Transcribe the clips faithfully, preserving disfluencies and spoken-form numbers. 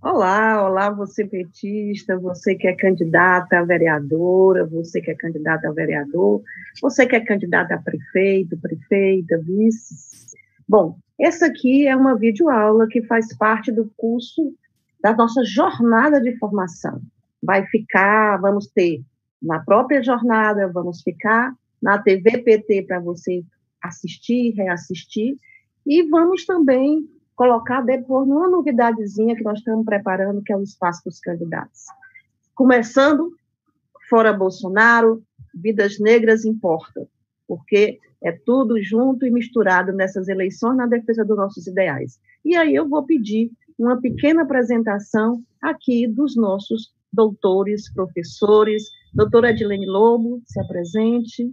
Olá, olá, você petista, você que é candidata a vereadora, você que é candidata a vereador, você que é candidata a prefeito, prefeita, vice. Bom, essa aqui é uma videoaula que faz parte do curso da nossa jornada de formação. Vai ficar, vamos ter na própria jornada, vamos ficar na T V P T para você assistir, reassistir, e vamos também colocar depois uma novidadezinha que nós estamos preparando, que é o espaço dos candidatos. Começando, fora Bolsonaro, vidas negras importam, porque é tudo junto e misturado nessas eleições na defesa dos nossos ideais. E aí eu vou pedir uma pequena apresentação aqui dos nossos doutores, professores. Doutora Edilene Lobo, se apresente.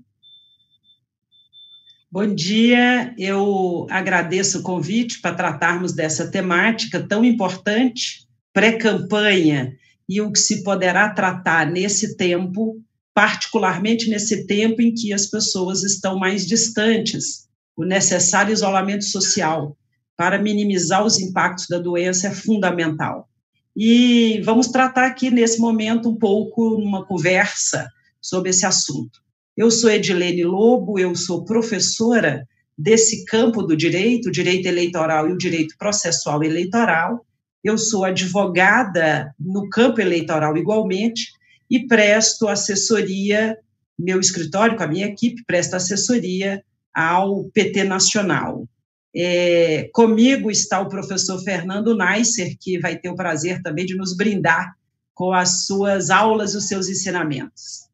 Bom dia, eu agradeço o convite para tratarmos dessa temática tão importante, pré-campanha, e o que se poderá tratar nesse tempo, particularmente nesse tempo em que as pessoas estão mais distantes. O necessário isolamento social para minimizar os impactos da doença é fundamental. E vamos tratar aqui, nesse momento, um pouco, uma conversa sobre esse assunto. Eu sou Edilene Lobo, eu sou professora desse campo do direito, o direito eleitoral e o direito processual eleitoral. Eu sou advogada no campo eleitoral igualmente e presto assessoria, meu escritório com a minha equipe presta assessoria ao P T Nacional. É, comigo está o professor Fernando Neisser, que vai ter o prazer também de nos brindar com as suas aulas e os seus ensinamentos.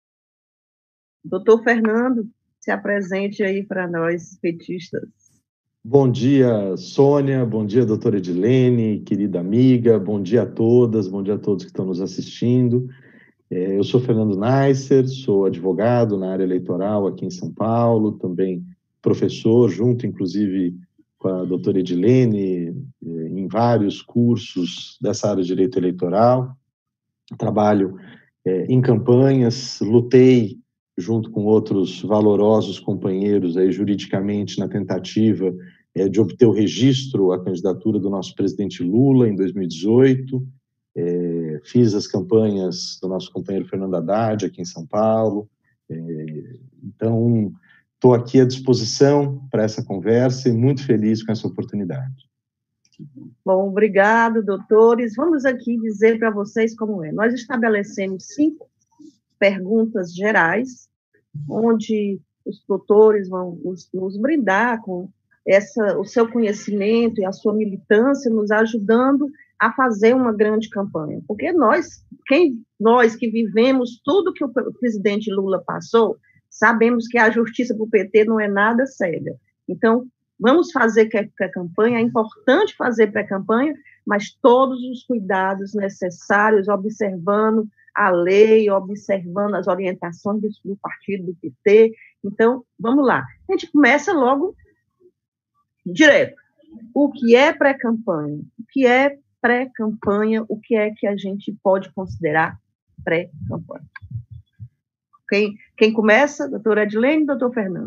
Doutor Fernando, se apresente aí para nós, petistas. Bom dia, Sônia, bom dia, doutora Edilene, querida amiga, bom dia a todas, bom dia a todos que estão nos assistindo. É, eu sou Fernando Neisser, sou advogado na área eleitoral aqui em São Paulo, também professor, junto inclusive com a doutora Edilene, em vários cursos dessa área de direito eleitoral. Trabalho é, em campanhas, lutei junto com outros valorosos companheiros aí, juridicamente, na tentativa é, de obter o registro à candidatura do nosso presidente Lula em dois mil e dezoito, é, fiz as campanhas do nosso companheiro Fernando Haddad aqui em São Paulo, é, então estou aqui à disposição para essa conversa e muito feliz com essa oportunidade. Bom, obrigado, doutores. Vamos aqui dizer para vocês como é. Nós estabelecemos cinco perguntas gerais, onde os doutores vão nos, nos brindar com essa, o seu conhecimento e a sua militância, nos ajudando a fazer uma grande campanha. Porque nós, quem, nós que vivemos tudo que o presidente Lula passou, sabemos que a justiça para o P T não é nada cega. Então, vamos fazer pré-campanha, é importante fazer pré-campanha, mas todos os cuidados necessários, observando a lei, observando as orientações do, do partido, do P T. Então, vamos lá. A gente começa logo direto. O que é pré-campanha? O que é pré-campanha? O que é que a gente pode considerar pré-campanha? Quem, quem começa? Doutora Edilene, doutor Fernando?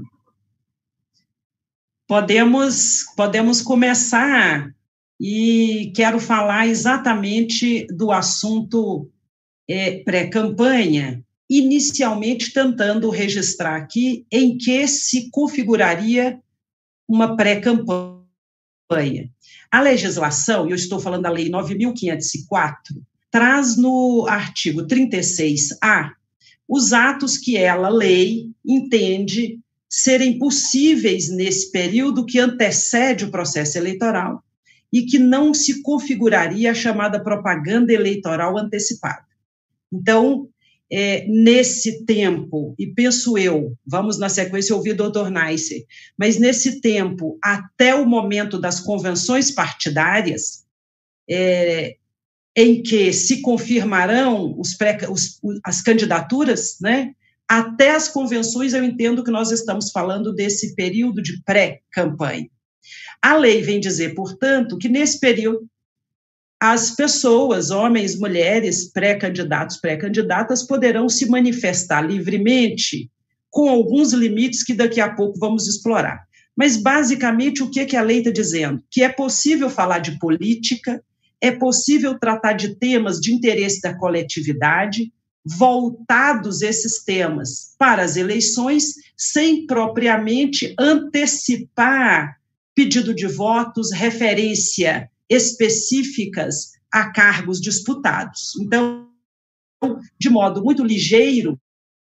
Podemos, podemos começar, e quero falar exatamente do assunto É, pré-campanha, inicialmente tentando registrar aqui em que se configuraria uma pré-campanha. A legislação, e eu estou falando da Lei nove mil quinhentos e quatro, traz no artigo trinta e seis A os atos que ela, lei, entende serem possíveis nesse período que antecede o processo eleitoral e que não se configuraria a chamada propaganda eleitoral antecipada. Então, é, nesse tempo, e penso eu, vamos na sequência ouvir o doutor Neisser, mas nesse tempo, até o momento das convenções partidárias, é, em que se confirmarão os pré, os, as candidaturas, né? Até as convenções, eu entendo que nós estamos falando desse período de pré-campanha. A lei vem dizer, portanto, que nesse período as pessoas, homens, mulheres, pré-candidatos, pré-candidatas, poderão se manifestar livremente, com alguns limites que daqui a pouco vamos explorar. Mas, basicamente, o que, que a lei está dizendo? Que é possível falar de política, é possível tratar de temas de interesse da coletividade, voltados esses temas para as eleições, sem propriamente antecipar pedido de votos, referência específicas a cargos disputados. Então, de modo muito ligeiro,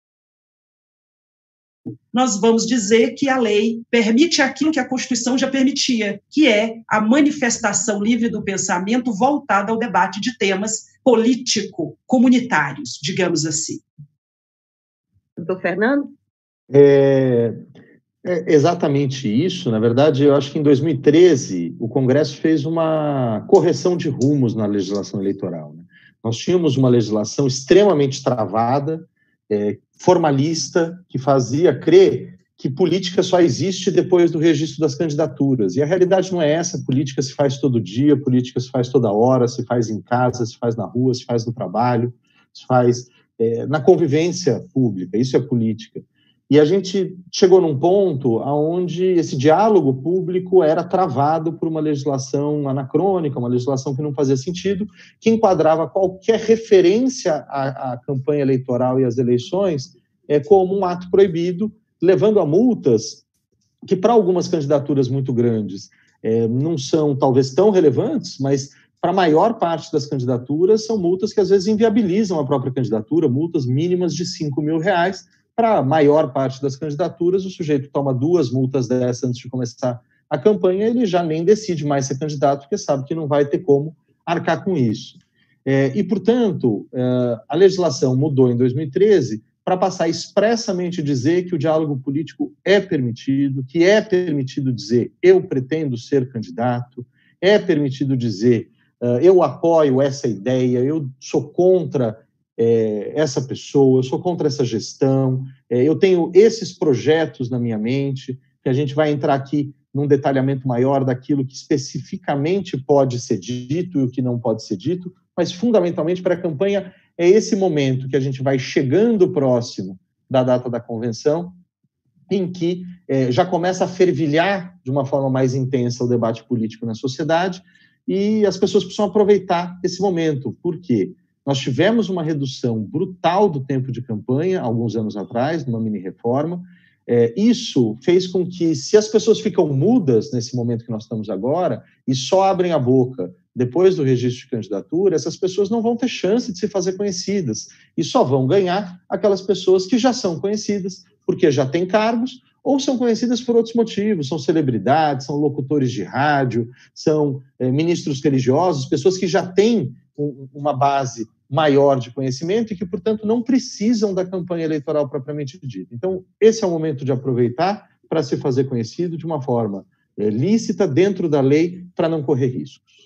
nós vamos dizer que a lei permite aquilo que a Constituição já permitia, que é a manifestação livre do pensamento voltada ao debate de temas político-comunitários, digamos assim. Doutor Fernando? É, é exatamente isso. Na verdade, eu acho que em dois mil e treze o Congresso fez uma correção de rumos na legislação eleitoral, né? Nós tínhamos uma legislação extremamente travada, é, formalista, que fazia crer que política só existe depois do registro das candidaturas. E a realidade não é essa. Política se faz todo dia, política se faz toda hora, se faz em casa, se faz na rua, se faz no trabalho, se faz é, na convivência pública. Isso é política. E a gente chegou num ponto onde esse diálogo público era travado por uma legislação anacrônica, uma legislação que não fazia sentido, que enquadrava qualquer referência à, à campanha eleitoral e às eleições é, como um ato proibido, levando a multas que, para algumas candidaturas muito grandes, é, não são talvez tão relevantes, mas para a maior parte das candidaturas são multas que às vezes inviabilizam a própria candidatura, multas mínimas de cinco mil reais. Para a maior parte das candidaturas, o sujeito toma duas multas dessas antes de começar a campanha, ele já nem decide mais ser candidato, porque sabe que não vai ter como arcar com isso. É, e, portanto, é, a legislação mudou em dois mil e treze para passar expressamente a dizer que o diálogo político é permitido, que é permitido dizer eu pretendo ser candidato, é permitido dizer uh, eu apoio essa ideia, eu sou contra É, essa pessoa, eu sou contra essa gestão, é, eu tenho esses projetos na minha mente, que a gente vai entrar aqui num detalhamento maior daquilo que especificamente pode ser dito e o que não pode ser dito, mas fundamentalmente para a campanha é esse momento que a gente vai chegando próximo da data da convenção, em que é, já começa a fervilhar de uma forma mais intensa o debate político na sociedade, e as pessoas precisam aproveitar esse momento. Por quê? Nós tivemos uma redução brutal do tempo de campanha, alguns anos atrás, numa mini-reforma. É, isso fez com que, se as pessoas ficam mudas nesse momento que nós estamos agora, e só abrem a boca depois do registro de candidatura, essas pessoas não vão ter chance de se fazer conhecidas. E só vão ganhar aquelas pessoas que já são conhecidas, porque já têm cargos, ou são conhecidas por outros motivos, são celebridades, são locutores de rádio, são é, ministros religiosos, pessoas que já têm uma base maior de conhecimento e que, portanto, não precisam da campanha eleitoral propriamente dita. Então, esse é o momento de aproveitar para se fazer conhecido de uma forma é, lícita, dentro da lei, para não correr riscos.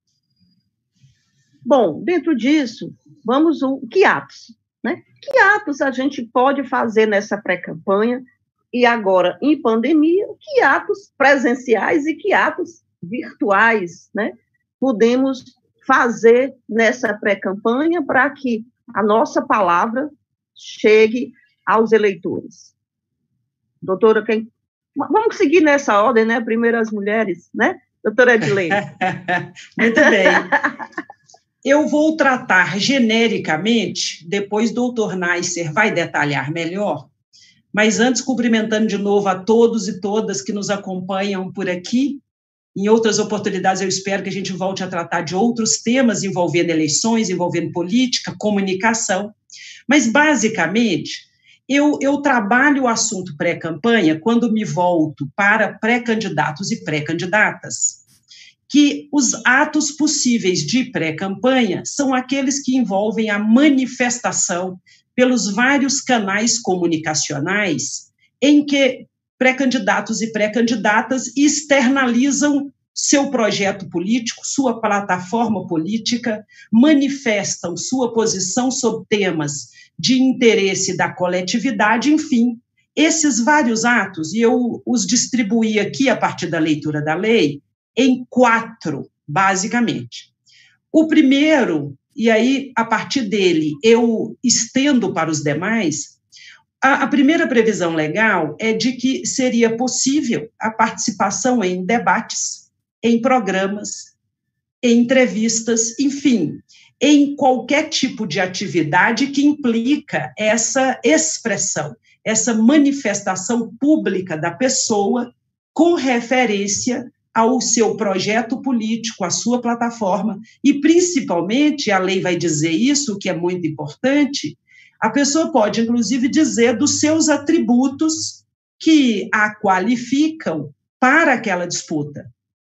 Bom, dentro disso, vamos o que atos, né? Que atos a gente pode fazer nessa pré-campanha e agora, em pandemia, que atos presenciais e que atos virtuais, né? Podemos fazer nessa pré-campanha para que a nossa palavra chegue aos eleitores. Doutora, quem... vamos seguir nessa ordem, né? Primeiro as mulheres, né? Doutora Edilene. Muito bem. Eu vou tratar genericamente, depois o doutor Neisser vai detalhar melhor, mas antes cumprimentando de novo a todos e todas que nos acompanham por aqui. Em outras oportunidades, eu espero que a gente volte a tratar de outros temas envolvendo eleições, envolvendo política, comunicação. Mas, basicamente, eu, eu trabalho o assunto pré-campanha quando me volto para pré-candidatos e pré-candidatas, que os atos possíveis de pré-campanha são aqueles que envolvem a manifestação pelos vários canais comunicacionais em que pré-candidatos e pré-candidatas externalizam seu projeto político, sua plataforma política, manifestam sua posição sobre temas de interesse da coletividade, enfim, esses vários atos, e eu os distribuí aqui a partir da leitura da lei, em quatro, basicamente. O primeiro, e aí, a partir dele, eu estendo para os demais. A, a primeira previsão legal é de que seria possível a participação em debates, em programas, em entrevistas, enfim, em qualquer tipo de atividade que implica essa expressão, essa manifestação pública da pessoa com referência ao seu projeto político, à sua plataforma, e principalmente, a lei vai dizer isso, que é muito importante, a pessoa pode, inclusive, dizer dos seus atributos que a qualificam para aquela disputa.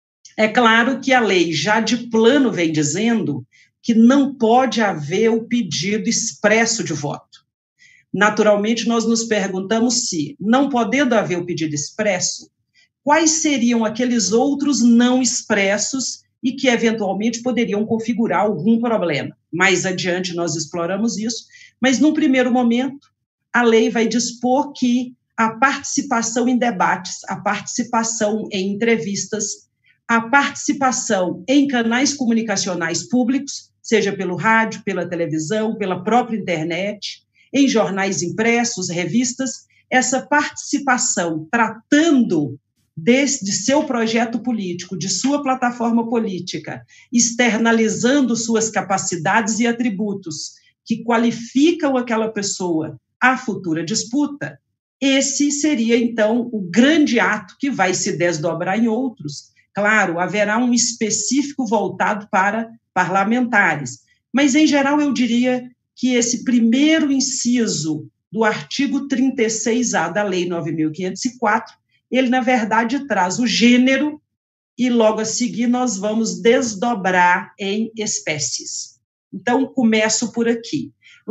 É claro que a lei já de plano vem dizendo que não pode haver o pedido expresso de voto. Naturalmente, nós nos perguntamos se, não podendo haver o pedido expresso, quais seriam aqueles outros não expressos e que, eventualmente, poderiam configurar algum problema. Mais adiante, nós exploramos isso, mas, num primeiro momento, a lei vai dispor que a participação em debates, a participação em entrevistas, a participação em canais comunicacionais públicos, seja pelo rádio, pela televisão, pela própria internet, em jornais impressos, revistas, essa participação tratando de, de seu projeto político, de sua plataforma política, externalizando suas capacidades e atributos que qualificam aquela pessoa à futura disputa, esse seria, então, o grande ato que vai se desdobrar em outros. Claro, haverá um específico voltado para parlamentares, mas, em geral, eu diria que esse primeiro inciso do artigo trinta e seis A da Lei nove mil quinhentos e quatro, ele, na verdade, traz o gênero e, logo a seguir, nós vamos desdobrar em espécies. Então, começo por aqui.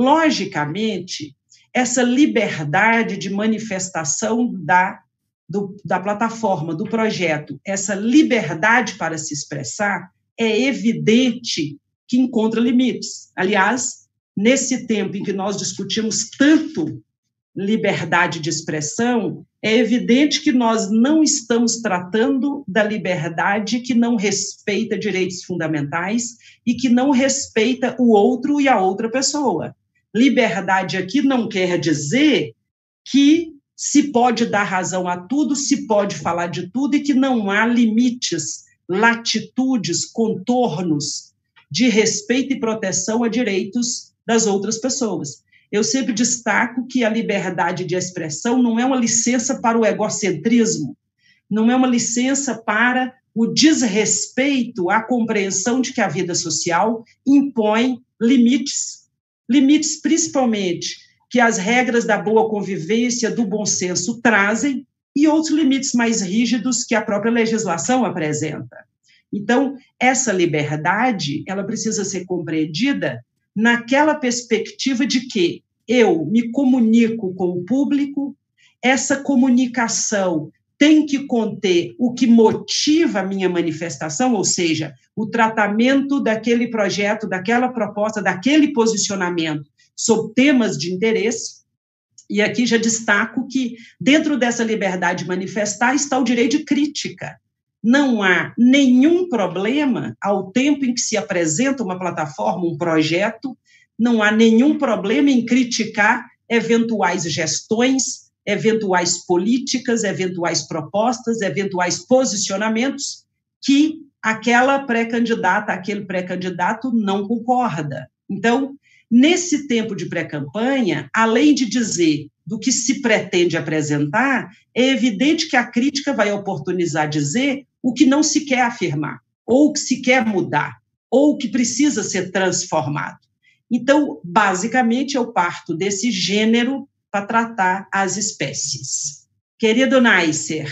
Logicamente, essa liberdade de manifestação da, do, da plataforma, do projeto, essa liberdade para se expressar, é evidente que encontra limites. Aliás, nesse tempo em que nós discutimos tanto liberdade de expressão, é evidente que nós não estamos tratando da liberdade que não respeita direitos fundamentais e que não respeita o outro e a outra pessoa. Liberdade aqui não quer dizer que se pode dar razão a tudo, se pode falar de tudo e que não há limites, latitudes, contornos de respeito e proteção a direitos das outras pessoas. Eu sempre destaco que a liberdade de expressão não é uma licença para o egocentrismo, não é uma licença para o desrespeito à compreensão de que a vida social impõe limites, limites principalmente que as regras da boa convivência, do bom senso trazem, e outros limites mais rígidos que a própria legislação apresenta. Então, essa liberdade, ela precisa ser compreendida naquela perspectiva de que eu me comunico com o público, essa comunicação tem que conter o que motiva a minha manifestação, ou seja, o tratamento daquele projeto, daquela proposta, daquele posicionamento sobre temas de interesse. E aqui já destaco que, dentro dessa liberdade de manifestar, está o direito de crítica. Não há nenhum problema, ao tempo em que se apresenta uma plataforma, um projeto, não há nenhum problema em criticar eventuais gestões, eventuais políticas, eventuais propostas, eventuais posicionamentos que aquela pré-candidata, aquele pré-candidato não concorda. Então, nesse tempo de pré-campanha, além de dizer do que se pretende apresentar, é evidente que a crítica vai oportunizar dizer o que não se quer afirmar, ou o que se quer mudar, ou o que precisa ser transformado. Então, basicamente, eu parto desse gênero para tratar as espécies. Querido Neisser.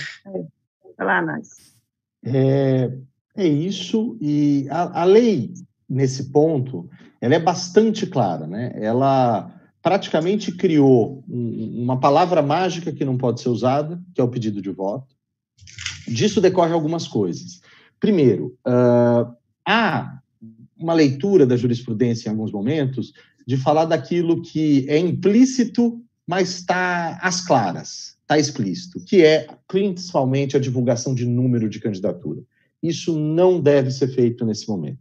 Vai lá, Neisser. É, é isso, e a, a lei, nesse ponto, ela é bastante clara, né? Ela praticamente criou um, uma palavra mágica que não pode ser usada, que é o pedido de voto. Disso decorre algumas coisas. Primeiro, uh, há uma leitura da jurisprudência em alguns momentos de falar daquilo que é implícito, mas está às claras, está explícito, que é principalmente a divulgação de número de candidatura. Isso não deve ser feito nesse momento.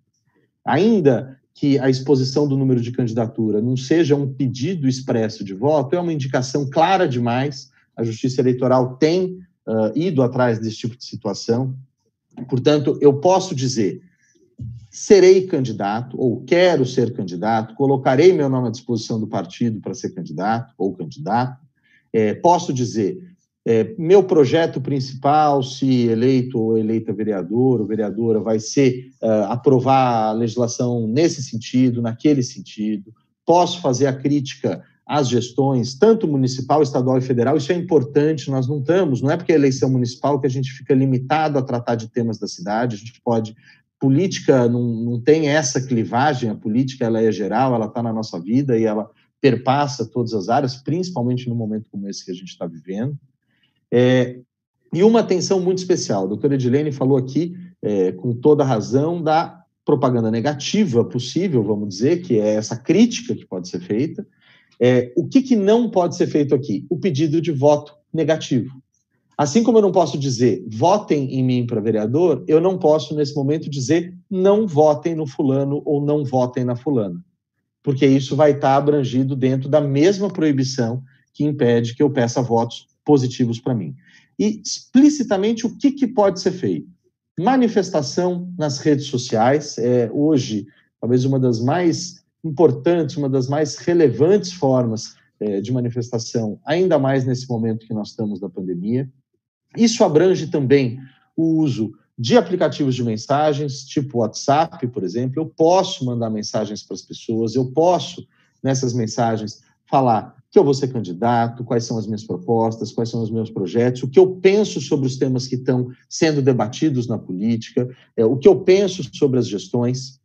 Ainda que a exposição do número de candidatura não seja um pedido expresso de voto, é uma indicação clara demais. A Justiça Eleitoral tem uh, ido atrás desse tipo de situação. Portanto, eu posso dizer, serei candidato, ou quero ser candidato, colocarei meu nome à disposição do partido para ser candidato ou candidato. É, posso dizer, é, meu projeto principal, se eleito ou eleita vereador ou vereadora, vai ser uh, aprovar a legislação nesse sentido, naquele sentido. Posso fazer a crítica às gestões, tanto municipal, estadual e federal. Isso é importante, nós não estamos, não é porque é eleição municipal que a gente fica limitado a tratar de temas da cidade, a gente pode... Política não, não tem essa clivagem, a política ela é geral, ela está na nossa vida e ela perpassa todas as áreas, principalmente num momento como esse que a gente está vivendo. É, e uma atenção muito especial, a doutora Edilene falou aqui, é, com toda a razão, da propaganda negativa possível, vamos dizer, que é essa crítica que pode ser feita. É, o que, que não pode ser feito aqui? O pedido de voto negativo. Assim como eu não posso dizer votem em mim para vereador, eu não posso, nesse momento, dizer não votem no fulano ou não votem na fulana, porque isso vai estar abrangido dentro da mesma proibição que impede que eu peça votos positivos para mim. E, explicitamente, o que, que pode ser feito? Manifestação nas redes sociais, é hoje, talvez uma das mais importantes, uma das mais relevantes formas é, de manifestação, ainda mais nesse momento que nós estamos da pandemia. Isso abrange também o uso de aplicativos de mensagens, tipo WhatsApp, por exemplo. Eu posso mandar mensagens para as pessoas, eu posso, nessas mensagens, falar que eu vou ser candidato, quais são as minhas propostas, quais são os meus projetos, o que eu penso sobre os temas que estão sendo debatidos na política, é, o que eu penso sobre as gestões.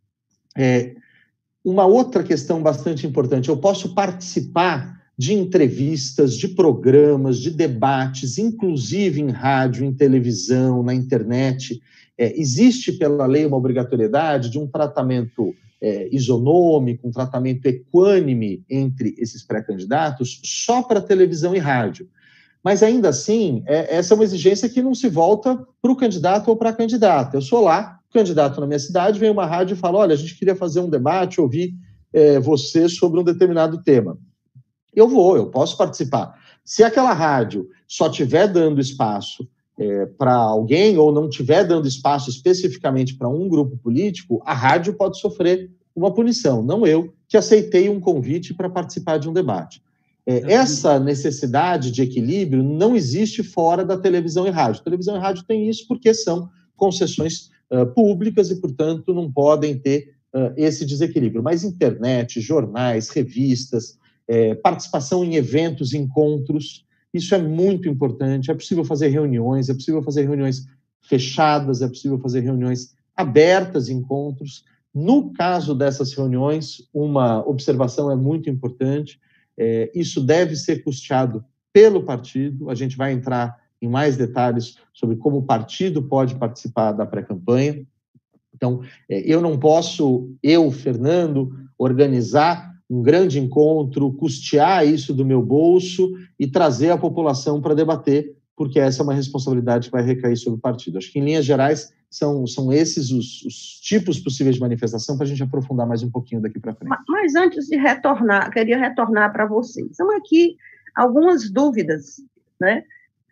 É, uma outra questão bastante importante, eu posso participar de entrevistas, de programas, de debates, inclusive em rádio, em televisão, na internet. É, existe pela lei uma obrigatoriedade de um tratamento é, isonômico, um tratamento equânime entre esses pré-candidatos só para televisão e rádio. Mas ainda assim, é, essa é uma exigência que não se volta para o candidato ou para a candidata. Eu sou lá, candidato na minha cidade, vem uma rádio e fala, olha, a gente queria fazer um debate, ouvir é, você sobre um determinado tema. Eu vou, eu posso participar. Se aquela rádio só estiver dando espaço é, para alguém ou não estiver dando espaço especificamente para um grupo político, a rádio pode sofrer uma punição, não eu, que aceitei um convite para participar de um debate. É, essa necessidade de equilíbrio não existe fora da televisão e rádio. Televisão e rádio tem isso porque são concessões uh, públicas e, portanto, não podem ter uh, esse desequilíbrio. Mas internet, jornais, revistas... É, participação em eventos, encontros, isso é muito importante. É possível fazer reuniões, é possível fazer reuniões fechadas, é possível fazer reuniões abertas, encontros. No caso dessas reuniões, uma observação é muito importante, é, isso deve ser custeado pelo partido, a gente vai entrar em mais detalhes sobre como o partido pode participar da pré-campanha. Então, é, eu não posso, eu, Fernando, organizar um grande encontro, custear isso do meu bolso e trazer a população para debater, porque essa é uma responsabilidade que vai recair sobre o partido. Acho que, em linhas gerais, são, são esses os, os tipos possíveis de manifestação para a gente aprofundar mais um pouquinho daqui para frente. Mas antes de retornar, queria retornar para vocês. São aqui algumas dúvidas, né?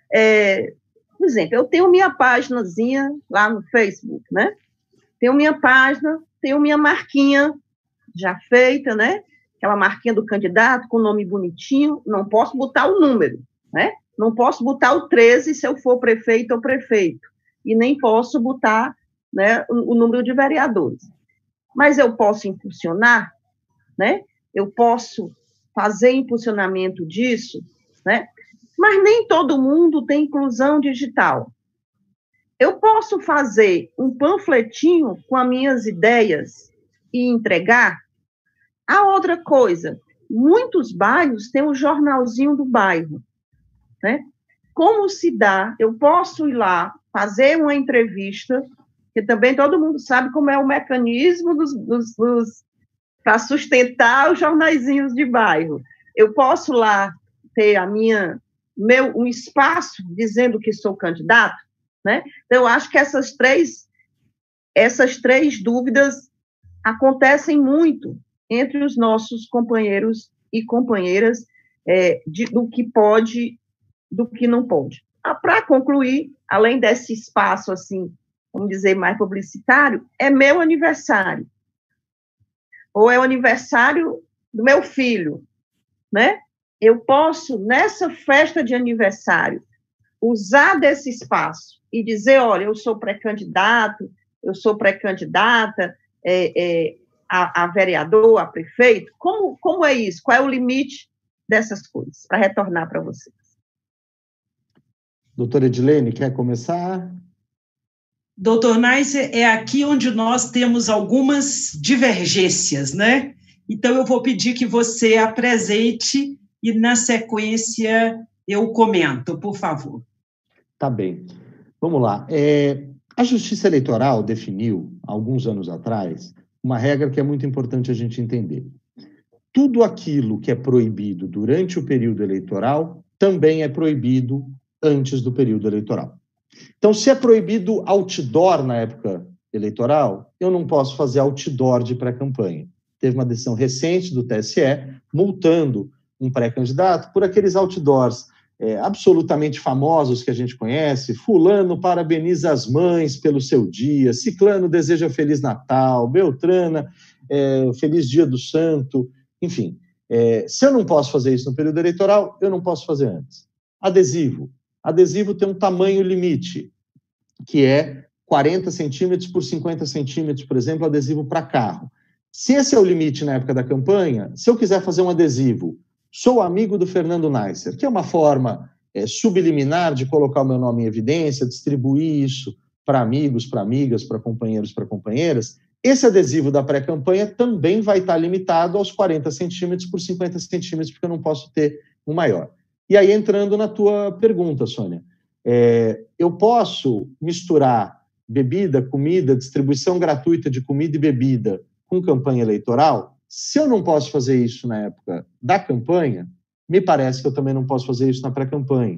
É, por exemplo, eu tenho minha páginazinha lá no Facebook, né? Tenho minha página, tenho minha marquinha já feita, né? Aquela marquinha do candidato com o nome bonitinho, não posso botar o número, né? Não posso botar o treze se eu for prefeito ou prefeito, e nem posso botar, né, o, o número de vereadores. Mas eu posso impulsionar, né? Eu posso fazer impulsionamento disso, né? Mas nem todo mundo tem inclusão digital. Eu posso fazer um panfletinho com as minhas ideias e entregar? A outra coisa, muitos bairros têm um jornalzinho do bairro, né? Como se dá? Eu posso ir lá, fazer uma entrevista, que também todo mundo sabe como é o mecanismo dos, dos, dos, para sustentar os jornaizinhos de bairro. Eu posso lá ter a minha, meu, um espaço dizendo que sou candidato, né? Então, eu acho que essas três, essas três dúvidas acontecem muito entre os nossos companheiros e companheiras é, de, do que pode, do que não pode. Ah, para concluir, além desse espaço assim vamos dizer, mais publicitário, é meu aniversário. Ou é o aniversário do meu filho, né? Eu posso, nessa festa de aniversário, usar desse espaço e dizer, olha, eu sou pré-candidato, eu sou pré-candidata é, é, a, a vereador, a prefeito. Como, como é isso? Qual é o limite dessas coisas? Para retornar para vocês. Doutora Edilene, quer começar? Doutor Neisser, é aqui onde nós temos algumas divergências, né? Então, eu vou pedir que você apresente e, na sequência, eu comento, por favor. Tá bem. Vamos lá. É, a Justiça Eleitoral definiu, alguns anos atrás, uma regra que é muito importante a gente entender. Tudo aquilo que é proibido durante o período eleitoral também é proibido antes do período eleitoral. Então, se é proibido outdoor na época eleitoral, eu não posso fazer outdoor de pré-campanha. Teve uma decisão recente do T S E multando um pré-candidato por aqueles outdoors é, absolutamente famosos que a gente conhece. Fulano parabeniza as mães pelo seu dia, Ciclano deseja Feliz Natal, Beltrana, é, Feliz Dia do Santo, enfim. É, se eu não posso fazer isso no período eleitoral, eu não posso fazer antes. Adesivo. Adesivo tem um tamanho limite, que é quarenta centímetros por cinquenta centímetros, por exemplo, adesivo para carro. Se esse é o limite na época da campanha, se eu quiser fazer um adesivo, sou amigo do Fernando Neisser, que é uma forma é, subliminar de colocar o meu nome em evidência, distribuir isso para amigos, para amigas, para companheiros, para companheiras, esse adesivo da pré-campanha também vai estar limitado aos quarenta centímetros por cinquenta centímetros, porque eu não posso ter um maior. E aí, entrando na tua pergunta, Sônia, é, eu posso misturar bebida, comida, distribuição gratuita de comida e bebida com campanha eleitoral? Se eu não posso fazer isso na época da campanha, me parece que eu também não posso fazer isso na pré-campanha.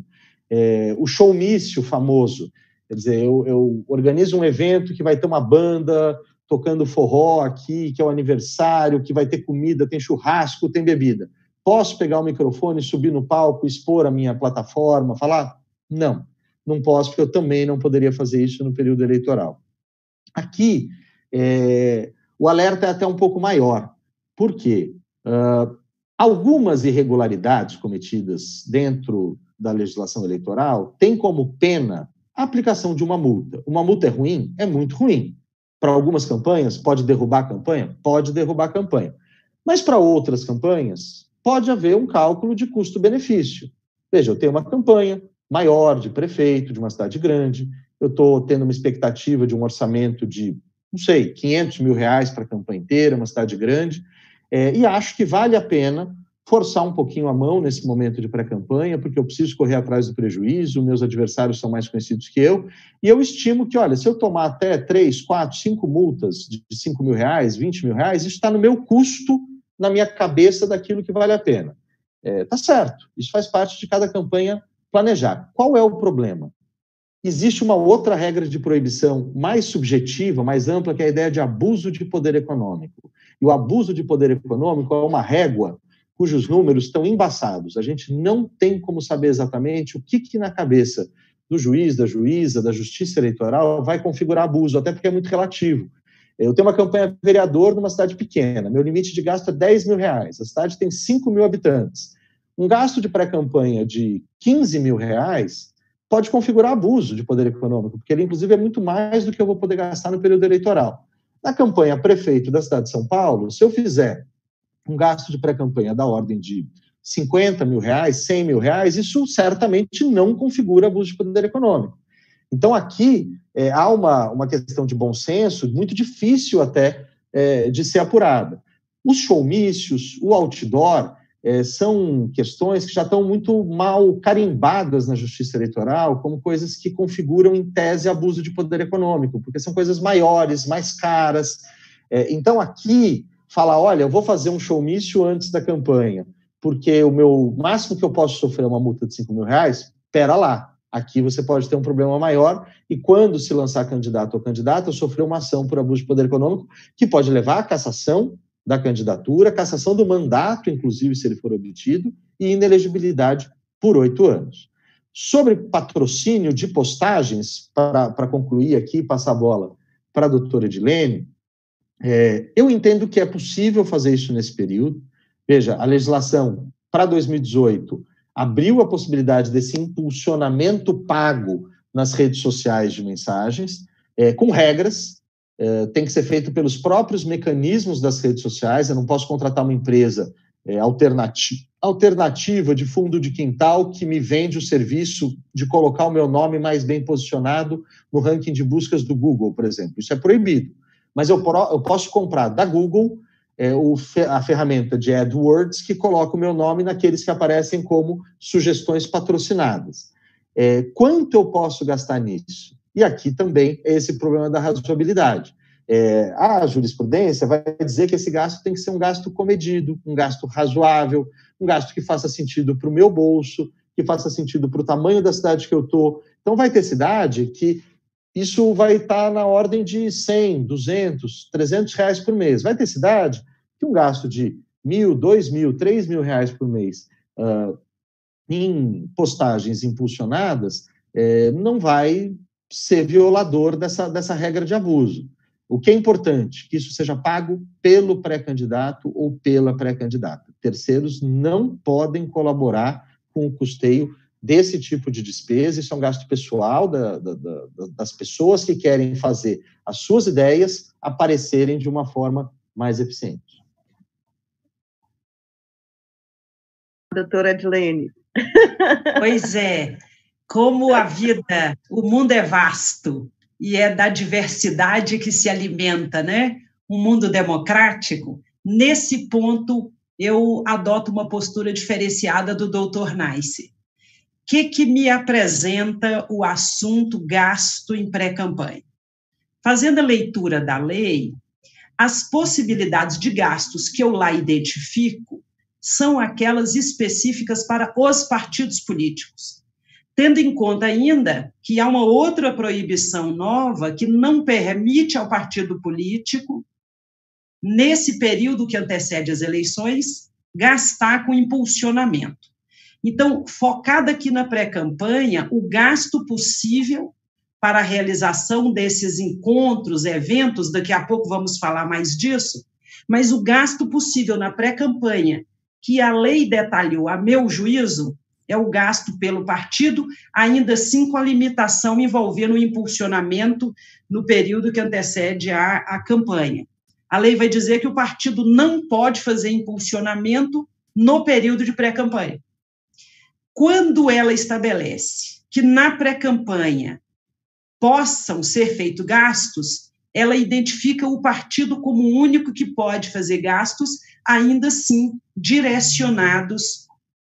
É, o showmício famoso, quer dizer, eu, eu organizo um evento que vai ter uma banda tocando forró aqui, que é o aniversário, que vai ter comida, tem churrasco, tem bebida. Posso pegar o microfone, subir no palco, expor a minha plataforma, falar? Não, não posso, porque eu também não poderia fazer isso no período eleitoral. Aqui, é, o alerta é até um pouco maior. Por quê? Uh, algumas irregularidades cometidas dentro da legislação eleitoral têm como pena a aplicação de uma multa. Uma multa é ruim? É muito ruim. Para algumas campanhas, pode derrubar a campanha? Pode derrubar a campanha. Mas para outras campanhas, pode haver um cálculo de custo-benefício. Veja, eu tenho uma campanha maior de prefeito, de uma cidade grande, eu estou tendo uma expectativa de um orçamento de, não sei, quinhentos mil reais para a campanha inteira, uma cidade grande, é, e acho que vale a pena forçar um pouquinho a mão nesse momento de pré-campanha, porque eu preciso correr atrás do prejuízo, meus adversários são mais conhecidos que eu, e eu estimo que, olha, se eu tomar até três, quatro, cinco multas de cinco mil reais, vinte mil reais, isso está no meu custo, na minha cabeça, daquilo que vale a pena. É, tá certo, isso faz parte de cada campanha planejar. Qual é o problema? Existe uma outra regra de proibição mais subjetiva, mais ampla, que é a ideia de abuso de poder econômico. E o abuso de poder econômico é uma régua cujos números estão embaçados. A gente não tem como saber exatamente o que, que na cabeça do juiz, da juíza, da justiça eleitoral vai configurar abuso, até porque é muito relativo. Eu tenho uma campanha vereador numa cidade pequena, meu limite de gasto é dez mil reais, a cidade tem cinco mil habitantes. Um gasto de pré-campanha de quinze mil reais pode configurar abuso de poder econômico, porque ele, inclusive, é muito mais do que eu vou poder gastar no período eleitoral. Na campanha prefeito da cidade de São Paulo, se eu fizer um gasto de pré-campanha da ordem de cinquenta mil reais, cem mil reais, isso certamente não configura abuso de poder econômico. Então, aqui é, há uma, uma questão de bom senso muito difícil até é, de ser apurada. Os showmícios, o outdoor, é, são questões que já estão muito mal carimbadas na justiça eleitoral como coisas que configuram, em tese, abuso de poder econômico, porque são coisas maiores, mais caras. É, então, aqui, falar, olha, eu vou fazer um showmício antes da campanha, porque o meu máximo que eu posso sofrer é uma multa de cinco mil reais, pera lá. Aqui você pode ter um problema maior e quando se lançar candidato ou candidata, sofrer uma ação por abuso de poder econômico que pode levar à cassação da candidatura, cassação do mandato, inclusive, se ele for obtido, e inelegibilidade por oito anos. Sobre patrocínio de postagens, para concluir aqui e passar a bola para a doutora Edilene, é, eu entendo que é possível fazer isso nesse período. Veja, a legislação para dois mil e dezoito abriu a possibilidade desse impulsionamento pago nas redes sociais de mensagens, é, com regras, é, tem que ser feito pelos próprios mecanismos das redes sociais. Eu não posso contratar uma empresa é, alternati- alternativa de fundo de quintal que me vende o serviço de colocar o meu nome mais bem posicionado no ranking de buscas do Google, por exemplo. Isso é proibido. Mas eu, eu posso comprar da Google é, o, a ferramenta de AdWords que coloca o meu nome naqueles que aparecem como sugestões patrocinadas. É, quanto eu posso gastar nisso? E aqui também é esse problema da razoabilidade. É, a jurisprudência vai dizer que esse gasto tem que ser um gasto comedido, um gasto razoável, um gasto que faça sentido para o meu bolso, que faça sentido para o tamanho da cidade que eu estou. Então, vai ter cidade que isso vai estar na ordem de cem, duzentos, trezentos reais por mês. Vai ter cidade que um gasto de mil, dois mil, três mil reais por mês uh, em postagens impulsionadas é, não vai ser violador dessa, dessa regra de abuso. O que é importante? Que isso seja pago pelo pré-candidato ou pela pré-candidata. Terceiros não podem colaborar com o custeio desse tipo de despesa. Isso é um gasto pessoal da, da, da, das pessoas que querem fazer as suas ideias aparecerem de uma forma mais eficiente. Doutora Edilene. Pois é, como a vida, o mundo é vasto e é da diversidade que se alimenta, né? Um mundo democrático. Nesse ponto, eu adoto uma postura diferenciada do doutor Nice. O que, que me apresenta o assunto gasto em pré-campanha? Fazendo a leitura da lei, as possibilidades de gastos que eu lá identifico são aquelas específicas para os partidos políticos, tendo em conta ainda que há uma outra proibição nova que não permite ao partido político, nesse período que antecede as eleições, gastar com impulsionamento. Então, focada aqui na pré-campanha, o gasto possível para a realização desses encontros, eventos, daqui a pouco vamos falar mais disso, mas o gasto possível na pré-campanha, que a lei detalhou, a meu juízo, é o gasto pelo partido, ainda assim com a limitação envolvendo o impulsionamento no período que antecede a, a campanha. A lei vai dizer que o partido não pode fazer impulsionamento no período de pré-campanha. Quando ela estabelece que na pré-campanha possam ser feitos gastos, ela identifica o partido como o único que pode fazer gastos, ainda assim direcionados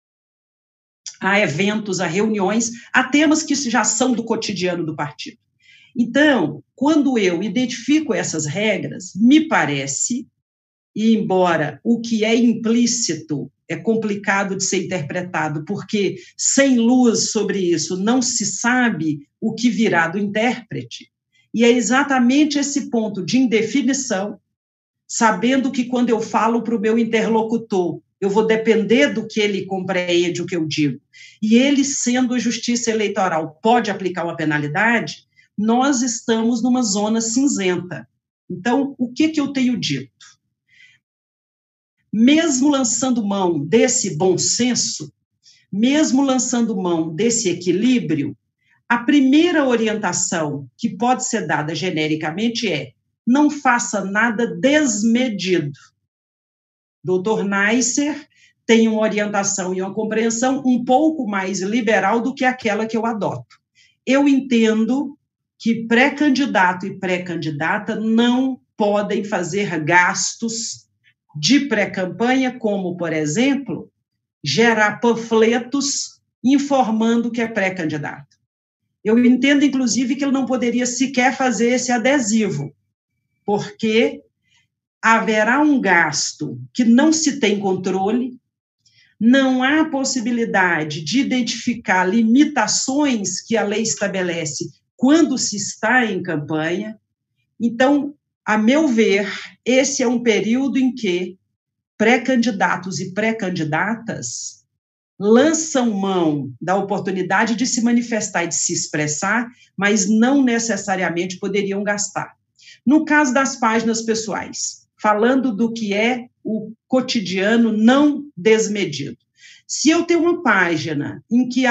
a eventos, a reuniões, a temas que já são do cotidiano do partido. Então, quando eu identifico essas regras, me parece, e embora o que é implícito é complicado de ser interpretado, porque sem luz sobre isso não se sabe o que virá do intérprete, e é exatamente esse ponto de indefinição, sabendo que quando eu falo para o meu interlocutor, eu vou depender do que ele compreende o que eu digo, e ele, sendo justiça eleitoral, pode aplicar uma penalidade, nós estamos numa zona cinzenta. Então, o que, que eu tenho dito? Mesmo lançando mão desse bom senso, mesmo lançando mão desse equilíbrio, a primeira orientação que pode ser dada genericamente é: não faça nada desmedido. doutor Neisser tem uma orientação e uma compreensão um pouco mais liberal do que aquela que eu adoto. Eu entendo que pré-candidato e pré-candidata não podem fazer gastos de pré-campanha, como, por exemplo, gerar panfletos informando que é pré-candidato. Eu entendo, inclusive, que ele não poderia sequer fazer esse adesivo, porque haverá um gasto que não se tem controle, não há possibilidade de identificar limitações que a lei estabelece quando se está em campanha. Então, a meu ver, esse é um período em que pré-candidatos e pré-candidatas lançam mão da oportunidade de se manifestar e de se expressar, mas não necessariamente poderiam gastar. No caso das páginas pessoais, falando do que é o cotidiano não desmedido. Se eu tenho uma página em que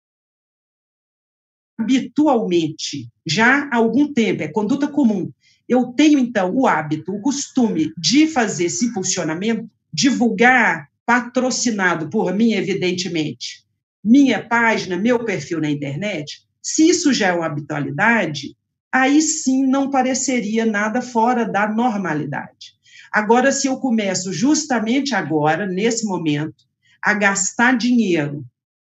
habitualmente, já há algum tempo, é conduta comum, eu tenho, então, o hábito, o costume de fazer esse impulsionamento, divulgar, patrocinado por mim, evidentemente, minha página, meu perfil na internet, se isso já é uma habitualidade, aí sim não pareceria nada fora da normalidade. Agora, se eu começo justamente agora, nesse momento, a gastar dinheiro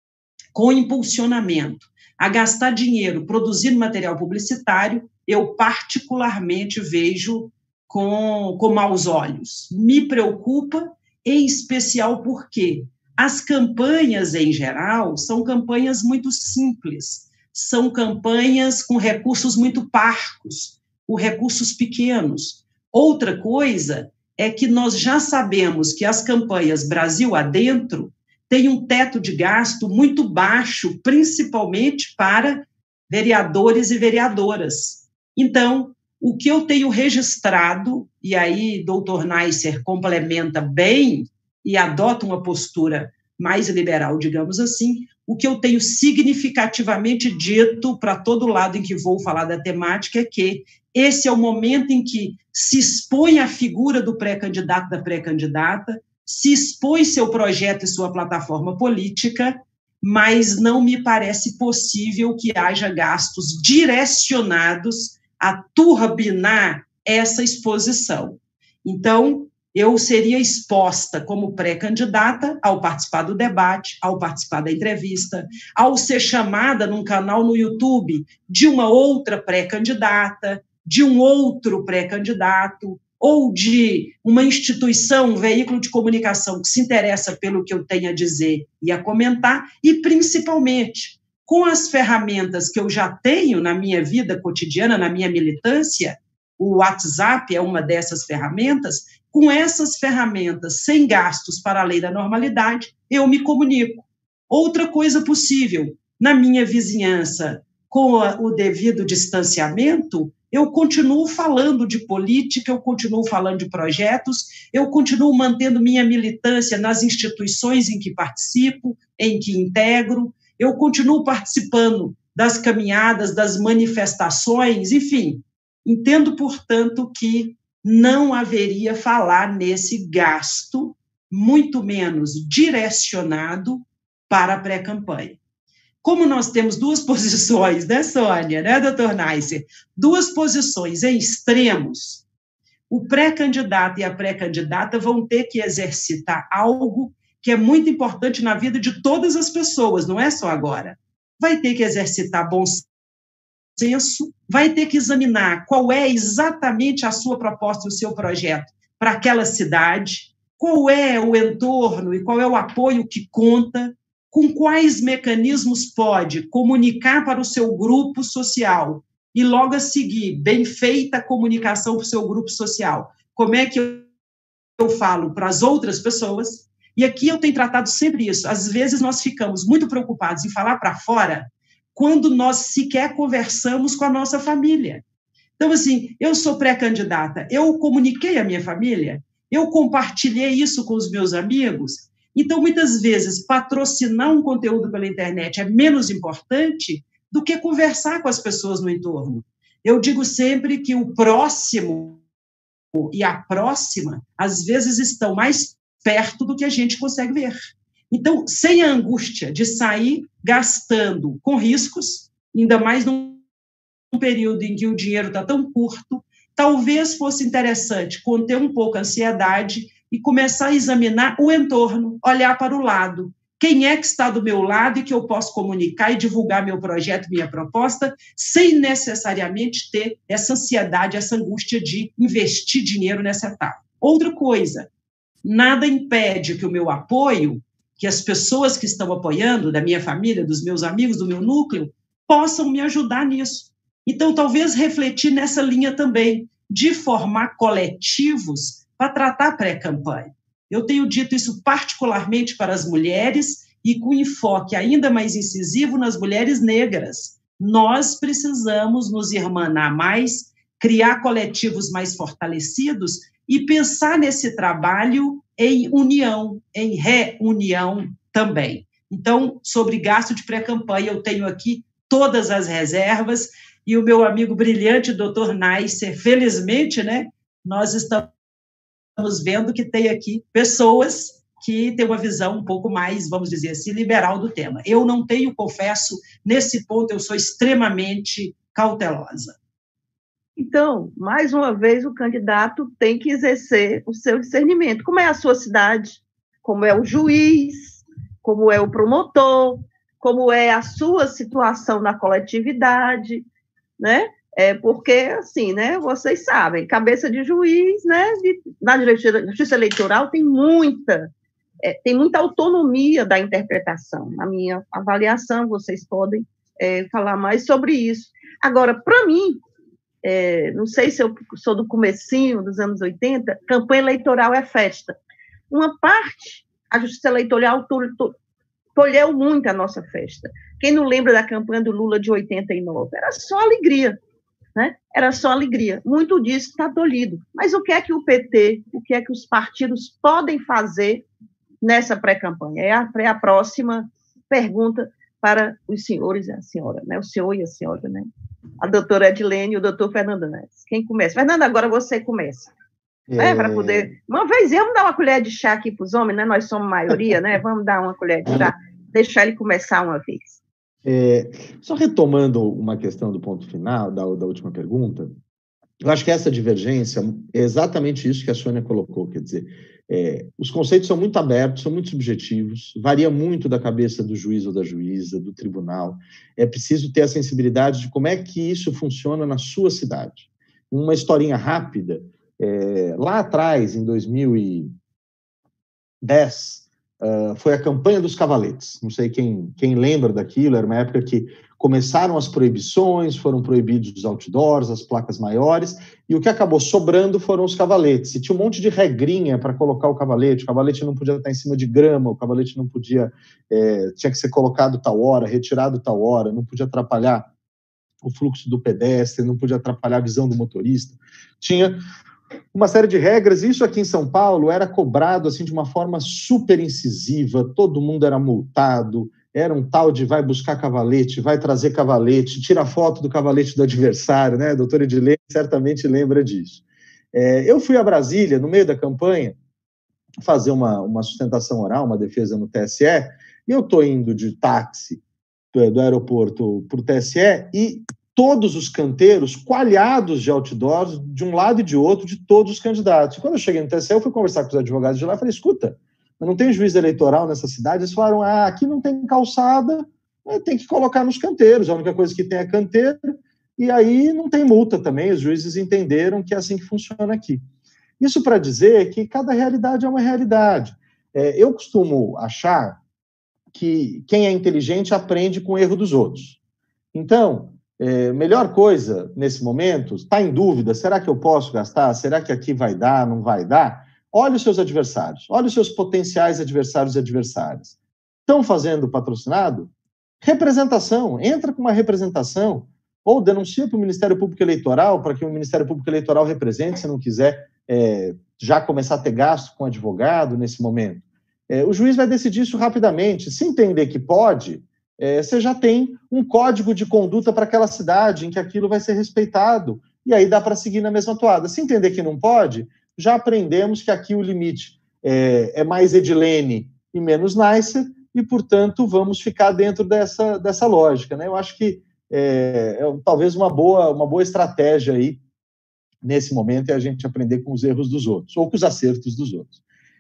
com impulsionamento, a gastar dinheiro produzindo material publicitário, eu particularmente vejo com, com maus olhos. Me preocupa, em especial porque as campanhas, em geral, são campanhas muito simples, são campanhas com recursos muito parcos, com recursos pequenos. Outra coisa é que nós já sabemos que as campanhas Brasil adentro têm um teto de gasto muito baixo, principalmente para vereadores e vereadoras. Então, o que eu tenho registrado, e aí doutor Neisser complementa bem e adota uma postura mais liberal, digamos assim, o que eu tenho significativamente dito para todo lado em que vou falar da temática é que esse é o momento em que se expõe a figura do pré-candidato, da pré-candidata, se expõe seu projeto e sua plataforma política, mas não me parece possível que haja gastos direcionados a turbinar essa exposição. Então, eu seria exposta como pré-candidata ao participar do debate, ao participar da entrevista, ao ser chamada num canal no YouTube de uma outra pré-candidata, de um outro pré-candidato, ou de uma instituição, um veículo de comunicação que se interessa pelo que eu tenho a dizer e a comentar, e principalmente com as ferramentas que eu já tenho na minha vida cotidiana, na minha militância, o WhatsApp é uma dessas ferramentas, com essas ferramentas, sem gastos para a lei da normalidade, eu me comunico. Outra coisa possível, na minha vizinhança, com a, o devido distanciamento, eu continuo falando de política, eu continuo falando de projetos, eu continuo mantendo minha militância nas instituições em que participo, em que integro, eu continuo participando das caminhadas, das manifestações, enfim. Entendo, portanto, que não haveria falar nesse gasto, muito menos direcionado para a pré-campanha. Como nós temos duas posições, né, Sônia, né, doutor Neisser? Duas posições em extremos, o pré-candidato e a pré-candidata vão ter que exercitar algo que é muito importante na vida de todas as pessoas, não é só agora. Vai ter que exercitar bom senso, vai ter que examinar qual é exatamente a sua proposta, o seu projeto para aquela cidade, qual é o entorno e qual é o apoio que conta, com quais mecanismos pode comunicar para o seu grupo social e logo a seguir, bem feita a comunicação para o seu grupo social. Como é que eu falo para as outras pessoas? E aqui eu tenho tratado sempre isso. Às vezes nós ficamos muito preocupados em falar para fora quando nós sequer conversamos com a nossa família. Então, assim, eu sou pré-candidata, eu comuniquei à minha família, eu compartilhei isso com os meus amigos. Então, muitas vezes, patrocinar um conteúdo pela internet é menos importante do que conversar com as pessoas no entorno. Eu digo sempre que o próximo e a próxima, às vezes, estão mais perto do que a gente consegue ver. Então, sem a angústia de sair gastando com riscos, ainda mais num período em que o dinheiro está tão curto, talvez fosse interessante conter um pouco a ansiedade e começar a examinar o entorno, olhar para o lado. Quem é que está do meu lado e que eu posso comunicar e divulgar meu projeto, minha proposta, sem necessariamente ter essa ansiedade, essa angústia de investir dinheiro nessa etapa. Outra coisa, nada impede que o meu apoio, que as pessoas que estão apoiando, da minha família, dos meus amigos, do meu núcleo, possam me ajudar nisso. Então, talvez refletir nessa linha também, de formar coletivos para tratar pré-campanha. Eu tenho dito isso particularmente para as mulheres e com enfoque ainda mais incisivo nas mulheres negras. Nós precisamos nos irmanar mais, criar coletivos mais fortalecidos e pensar nesse trabalho em união, em reunião também. Então, sobre gasto de pré-campanha, eu tenho aqui todas as reservas, e o meu amigo brilhante, doutor Neisser, felizmente, né, nós estamos vendo que tem aqui pessoas que têm uma visão um pouco mais, vamos dizer assim, liberal do tema. Eu não tenho, confesso, nesse ponto eu sou extremamente cautelosa. Então, mais uma vez, o candidato tem que exercer o seu discernimento. Como é a sua cidade? Como é o juiz? Como é o promotor? Como é a sua situação na coletividade? Né? É porque, assim, né, vocês sabem, cabeça de juiz, né, de, na justiça eleitoral tem muita, é, tem muita autonomia da interpretação. Na minha avaliação, vocês podem é, falar mais sobre isso. Agora, para mim, É, não sei se eu sou do comecinho dos anos oitenta, campanha eleitoral é festa. Uma parte, a justiça eleitoral tolheu muito a nossa festa. Quem não lembra da campanha do Lula de oitenta e nove? Era só alegria, né? Era só alegria. Muito disso está tolhido. Mas o que é que o P T, o que é que os partidos podem fazer nessa pré-campanha? É a, é a próxima pergunta para os senhores e a senhora, né? O senhor e a senhora, né? A doutora Edilene e o doutor Fernando Neisser. Quem começa? Fernando, agora você começa. É... Né, para poder... Uma vez, vamos dar uma colher de chá aqui para os homens, né? Nós somos maioria, né? Vamos dar uma colher de chá, deixar ele começar uma vez. É, só retomando uma questão do ponto final, da, da última pergunta, eu acho que essa divergência é exatamente isso que a Sônia colocou, quer dizer, é, os conceitos são muito abertos, são muito subjetivos, varia muito da cabeça do juiz ou da juíza, do tribunal, é preciso ter a sensibilidade de como é que isso funciona na sua cidade. Uma historinha rápida, é, lá atrás, em dois mil e dez, uh, foi a campanha dos cavaletes, não sei quem, quem lembra daquilo, era uma época que começaram as proibições, foram proibidos os outdoors, as placas maiores, e o que acabou sobrando foram os cavaletes. E tinha um monte de regrinha para colocar o cavalete, o cavalete não podia estar em cima de grama, o cavalete não podia, é, tinha que ser colocado tal hora, retirado tal hora, não podia atrapalhar o fluxo do pedestre, não podia atrapalhar a visão do motorista. Tinha uma série de regras, e isso aqui em São Paulo era cobrado assim, de uma forma super incisiva, todo mundo era multado, era um tal de vai buscar cavalete, vai trazer cavalete, tira foto do cavalete do adversário, né? A doutora Edilene certamente lembra disso. É, eu fui a Brasília, no meio da campanha, fazer uma, uma sustentação oral, uma defesa no T S E, e eu estou indo de táxi do, do aeroporto para o T S E, e todos os canteiros coalhados de outdoors, de um lado e de outro, de todos os candidatos. E quando eu cheguei no T S E, eu fui conversar com os advogados de lá e falei, escuta, não tem juiz eleitoral nessa cidade. Eles falaram, ah, aqui não tem calçada, tem que colocar nos canteiros, a única coisa que tem é canteiro, e aí não tem multa também, os juízes entenderam que é assim que funciona aqui. Isso para dizer que cada realidade é uma realidade. É, eu costumo achar que quem é inteligente aprende com o erro dos outros. Então, é, melhor coisa nesse momento, está em dúvida, será que eu posso gastar? Será que aqui vai dar, não vai dar? Olhe os seus adversários, olhe os seus potenciais adversários e adversárias. Estão fazendo patrocinado? Representação, entra com uma representação, ou denuncia para o Ministério Público Eleitoral, para que o Ministério Público Eleitoral represente, se não quiser é, já começar a ter gasto com advogado nesse momento. É, o juiz vai decidir isso rapidamente. Se entender que pode, é, você já tem um código de conduta para aquela cidade em que aquilo vai ser respeitado, e aí dá para seguir na mesma toada. Se entender que não pode, já aprendemos que aqui o limite é, é mais Edilene e menos Neisser, e, portanto, vamos ficar dentro dessa, dessa lógica, né? Eu acho que é, é talvez uma boa, uma boa estratégia aí, nesse momento, é a gente aprender com os erros dos outros, ou com os acertos dos outros.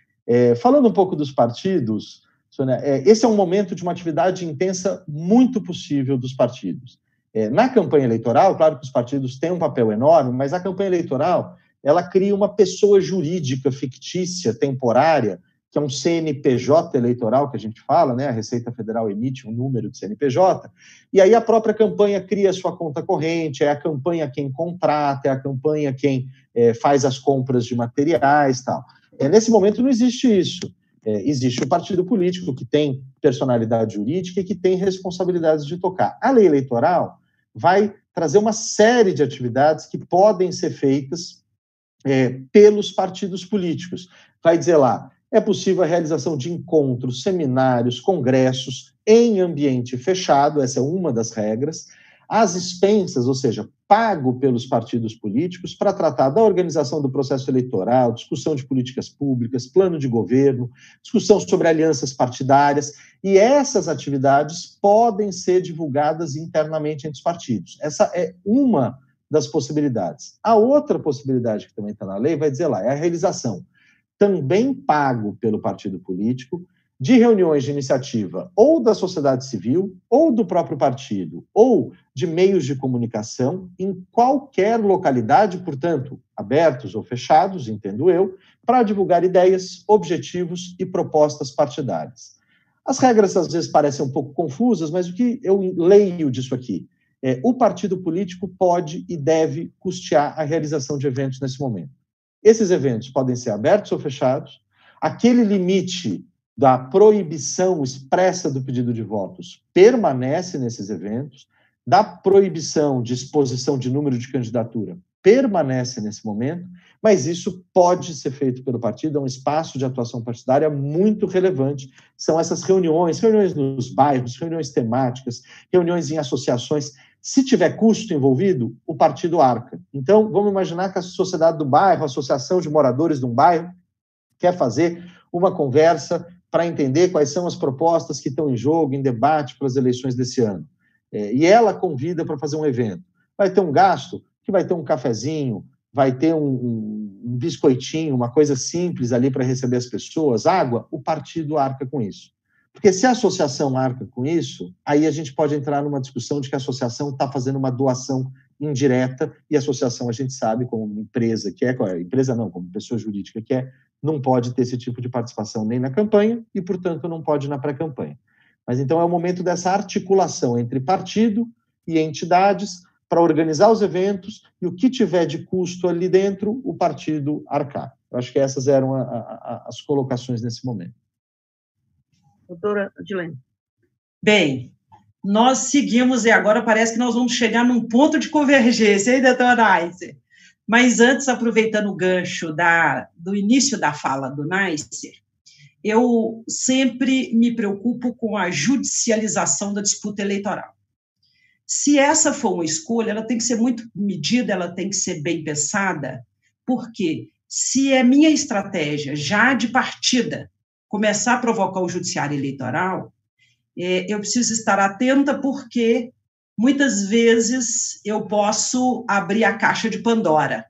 É, falando um pouco dos partidos, Sônia, é, esse é um momento de uma atividade intensa muito possível dos partidos. É, na campanha eleitoral, claro que os partidos têm um papel enorme, mas a campanha eleitoral ela cria uma pessoa jurídica fictícia, temporária, que é um C N P J eleitoral, que a gente fala, né? A Receita Federal emite um número de C N P J, e aí a própria campanha cria a sua conta corrente, é a campanha quem contrata, é a campanha quem é, faz as compras de materiais e tal. É, nesse momento não existe isso. É, existe o partido político que tem personalidade jurídica e que tem responsabilidades de tocar. A lei eleitoral vai trazer uma série de atividades que podem ser feitas é, pelos partidos políticos. Vai dizer lá, é possível a realização de encontros, seminários, congressos em ambiente fechado, essa é uma das regras, às expensas, ou seja, pago pelos partidos políticos para tratar da organização do processo eleitoral, discussão de políticas públicas, plano de governo, discussão sobre alianças partidárias, e essas atividades podem ser divulgadas internamente entre os partidos. Essa é uma das possibilidades. A outra possibilidade que também está na lei vai dizer lá, é a realização, também pago pelo partido político, de reuniões de iniciativa ou da sociedade civil, ou do próprio partido, ou de meios de comunicação, em qualquer localidade, portanto, abertos ou fechados, entendo eu, para divulgar ideias, objetivos e propostas partidárias. As regras, às vezes, parecem um pouco confusas, mas o que eu leio disso aqui é o partido político pode e deve custear a realização de eventos nesse momento. Esses eventos podem ser abertos ou fechados, aquele limite da proibição expressa do pedido de votos permanece nesses eventos, da proibição de exposição de número de candidatura permanece nesse momento, mas isso pode ser feito pelo partido, é um espaço de atuação partidária muito relevante, são essas reuniões, reuniões nos bairros, reuniões temáticas, reuniões em associações. Se tiver custo envolvido, o partido arca. Então, vamos imaginar que a sociedade do bairro, a associação de moradores de um bairro, quer fazer uma conversa para entender quais são as propostas que estão em jogo, em debate para as eleições desse ano. É, e ela convida para fazer um evento. Vai ter um gasto, que vai ter um cafezinho, vai ter um, um, um biscoitinho, uma coisa simples ali para receber as pessoas, água, o partido arca com isso. Porque se a associação arca com isso, aí a gente pode entrar numa discussão de que a associação está fazendo uma doação indireta, e a associação, a gente sabe, como empresa que é, empresa não, como pessoa jurídica que é, não pode ter esse tipo de participação nem na campanha e, portanto, não pode na pré-campanha. Mas, então, é o momento dessa articulação entre partido e entidades para organizar os eventos e o que tiver de custo ali dentro, o partido arcar. Eu acho que essas eram a, a, as colocações nesse momento. Doutora Adilene. Bem, nós seguimos e agora parece que nós vamos chegar num ponto de convergência, hein, doutora Neisser? Mas antes, aproveitando o gancho da, do início da fala do Neisser, eu sempre me preocupo com a judicialização da disputa eleitoral. Se essa for uma escolha, ela tem que ser muito medida, ela tem que ser bem pensada, porque se é minha estratégia, já de partida, começar a provocar o judiciário eleitoral, é, eu preciso estar atenta, porque muitas vezes eu posso abrir a caixa de Pandora.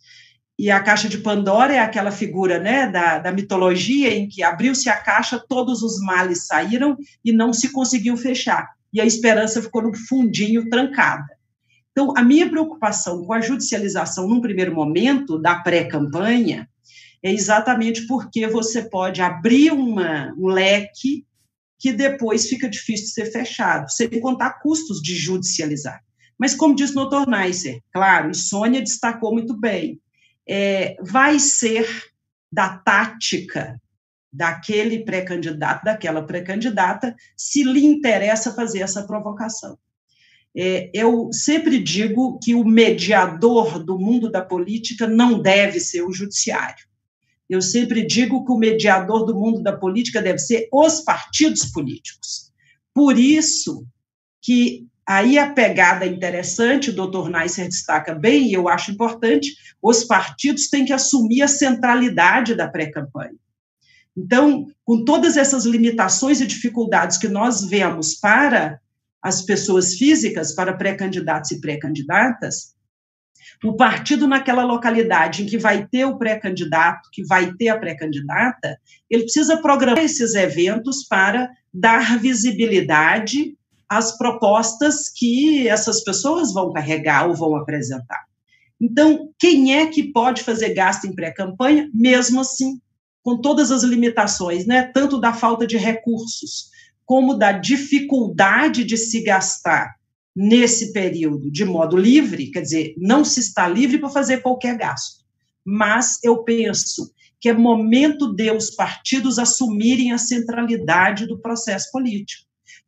E a caixa de Pandora é aquela figura, né, da, da mitologia em que abriu-se a caixa, todos os males saíram e não se conseguiu fechar. E a esperança ficou no fundinho trancada. Então, a minha preocupação com a judicialização, num primeiro momento, da pré-campanha, é exatamente porque você pode abrir uma, um leque que depois fica difícil de ser fechado, sem contar custos de judicializar. Mas, como disse o doutor Neisser, claro, e Sônia destacou muito bem, é, vai ser da tática daquele pré-candidato, daquela pré-candidata, se lhe interessa fazer essa provocação. É, eu sempre digo que o mediador do mundo da política não deve ser o judiciário. Eu sempre digo que o mediador do mundo da política deve ser os partidos políticos. Por isso que aí a pegada interessante, o doutor Neisser destaca bem, e eu acho importante, os partidos têm que assumir a centralidade da pré-campanha. Então, com todas essas limitações e dificuldades que nós vemos para as pessoas físicas, para pré-candidatos e pré-candidatas, o partido naquela localidade em que vai ter o pré-candidato, que vai ter a pré-candidata, ele precisa programar esses eventos para dar visibilidade às propostas que essas pessoas vão carregar ou vão apresentar. Então, quem é que pode fazer gasto em pré-campanha? Mesmo assim, com todas as limitações, né? Tanto da falta de recursos, como da dificuldade de se gastar nesse período de modo livre, quer dizer, não se está livre para fazer qualquer gasto. Mas eu penso que é momento de os partidos assumirem a centralidade do processo político.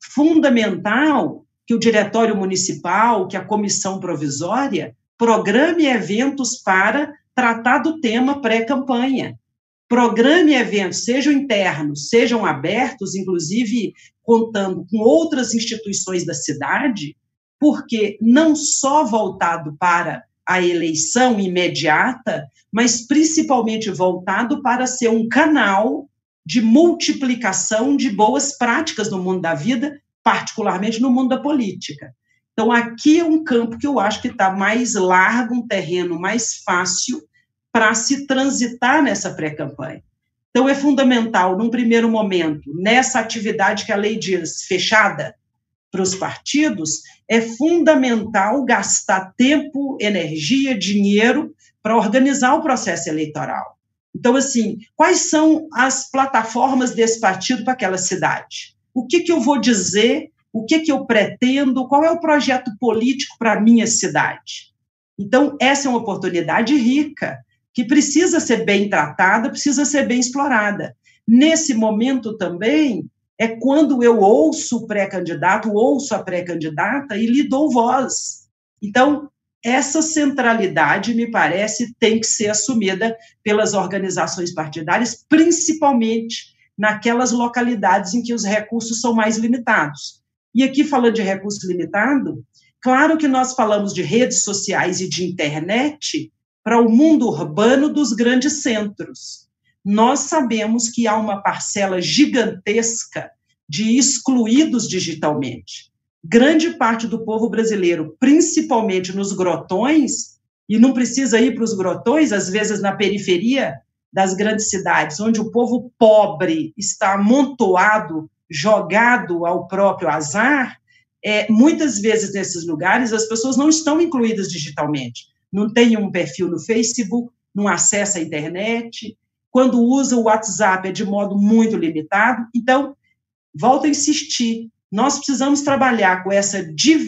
Fundamental que o diretório municipal, que a comissão provisória, programe eventos para tratar do tema pré-campanha. Programe eventos, sejam internos, sejam abertos, inclusive contando com outras instituições da cidade, porque não só voltado para a eleição imediata, mas principalmente voltado para ser um canal de multiplicação de boas práticas no mundo da vida, particularmente no mundo da política. Então, aqui é um campo que eu acho que está mais largo, um terreno mais fácil para se transitar nessa pré-campanha. Então, é fundamental, num primeiro momento, nessa atividade que a lei diz fechada para os partidos, é fundamental gastar tempo, energia, dinheiro para organizar o processo eleitoral. Então, assim, quais são as plataformas desse partido para aquela cidade? O que, que eu vou dizer? O que, que eu pretendo? Qual é o projeto político para a minha cidade? Então, essa é uma oportunidade rica, que precisa ser bem tratada, precisa ser bem explorada. Nesse momento também, é quando eu ouço o pré-candidato, ouço a pré-candidata e lhe dou voz. Então, essa centralidade, me parece, tem que ser assumida pelas organizações partidárias, principalmente naquelas localidades em que os recursos são mais limitados. E aqui, falando de recurso limitado, claro que nós falamos de redes sociais e de internet para o mundo urbano dos grandes centros. Nós sabemos que há uma parcela gigantesca de excluídos digitalmente. Grande parte do povo brasileiro, principalmente nos grotões, e não precisa ir para os grotões, às vezes na periferia das grandes cidades, onde o povo pobre está amontoado, jogado ao próprio azar, é, muitas vezes nesses lugares as pessoas não estão incluídas digitalmente, não têm um perfil no Facebook, não acessam a internet, quando usa o WhatsApp é de modo muito limitado. Então, volto a insistir, nós precisamos trabalhar com essa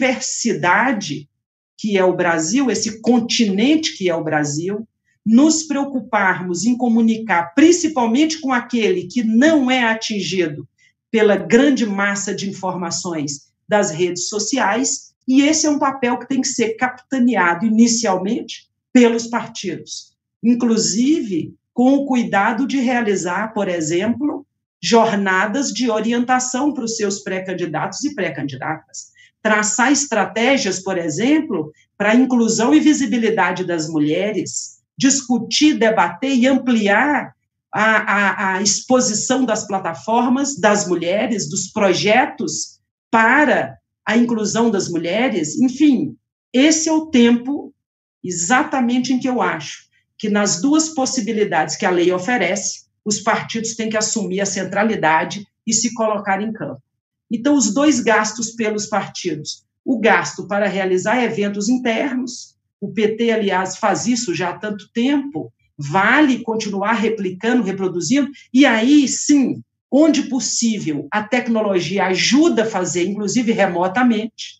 diversidade que é o Brasil, esse continente que é o Brasil, nos preocuparmos em comunicar, principalmente com aquele que não é atingido pela grande massa de informações das redes sociais, e esse é um papel que tem que ser capitaneado inicialmente pelos partidos, inclusive com o cuidado de realizar, por exemplo, jornadas de orientação para os seus pré-candidatos e pré-candidatas, traçar estratégias, por exemplo, para a inclusão e visibilidade das mulheres, discutir, debater e ampliar a, a, a exposição das plataformas das mulheres, dos projetos para a inclusão das mulheres. Enfim, esse é o tempo exatamente em que eu acho que nas duas possibilidades que a lei oferece, os partidos têm que assumir a centralidade e se colocar em campo. Então, os dois gastos pelos partidos, o gasto para realizar eventos internos, o P T, aliás, faz isso já há tanto tempo, vale continuar replicando, reproduzindo, e aí, sim, onde possível, a tecnologia ajuda a fazer, inclusive remotamente,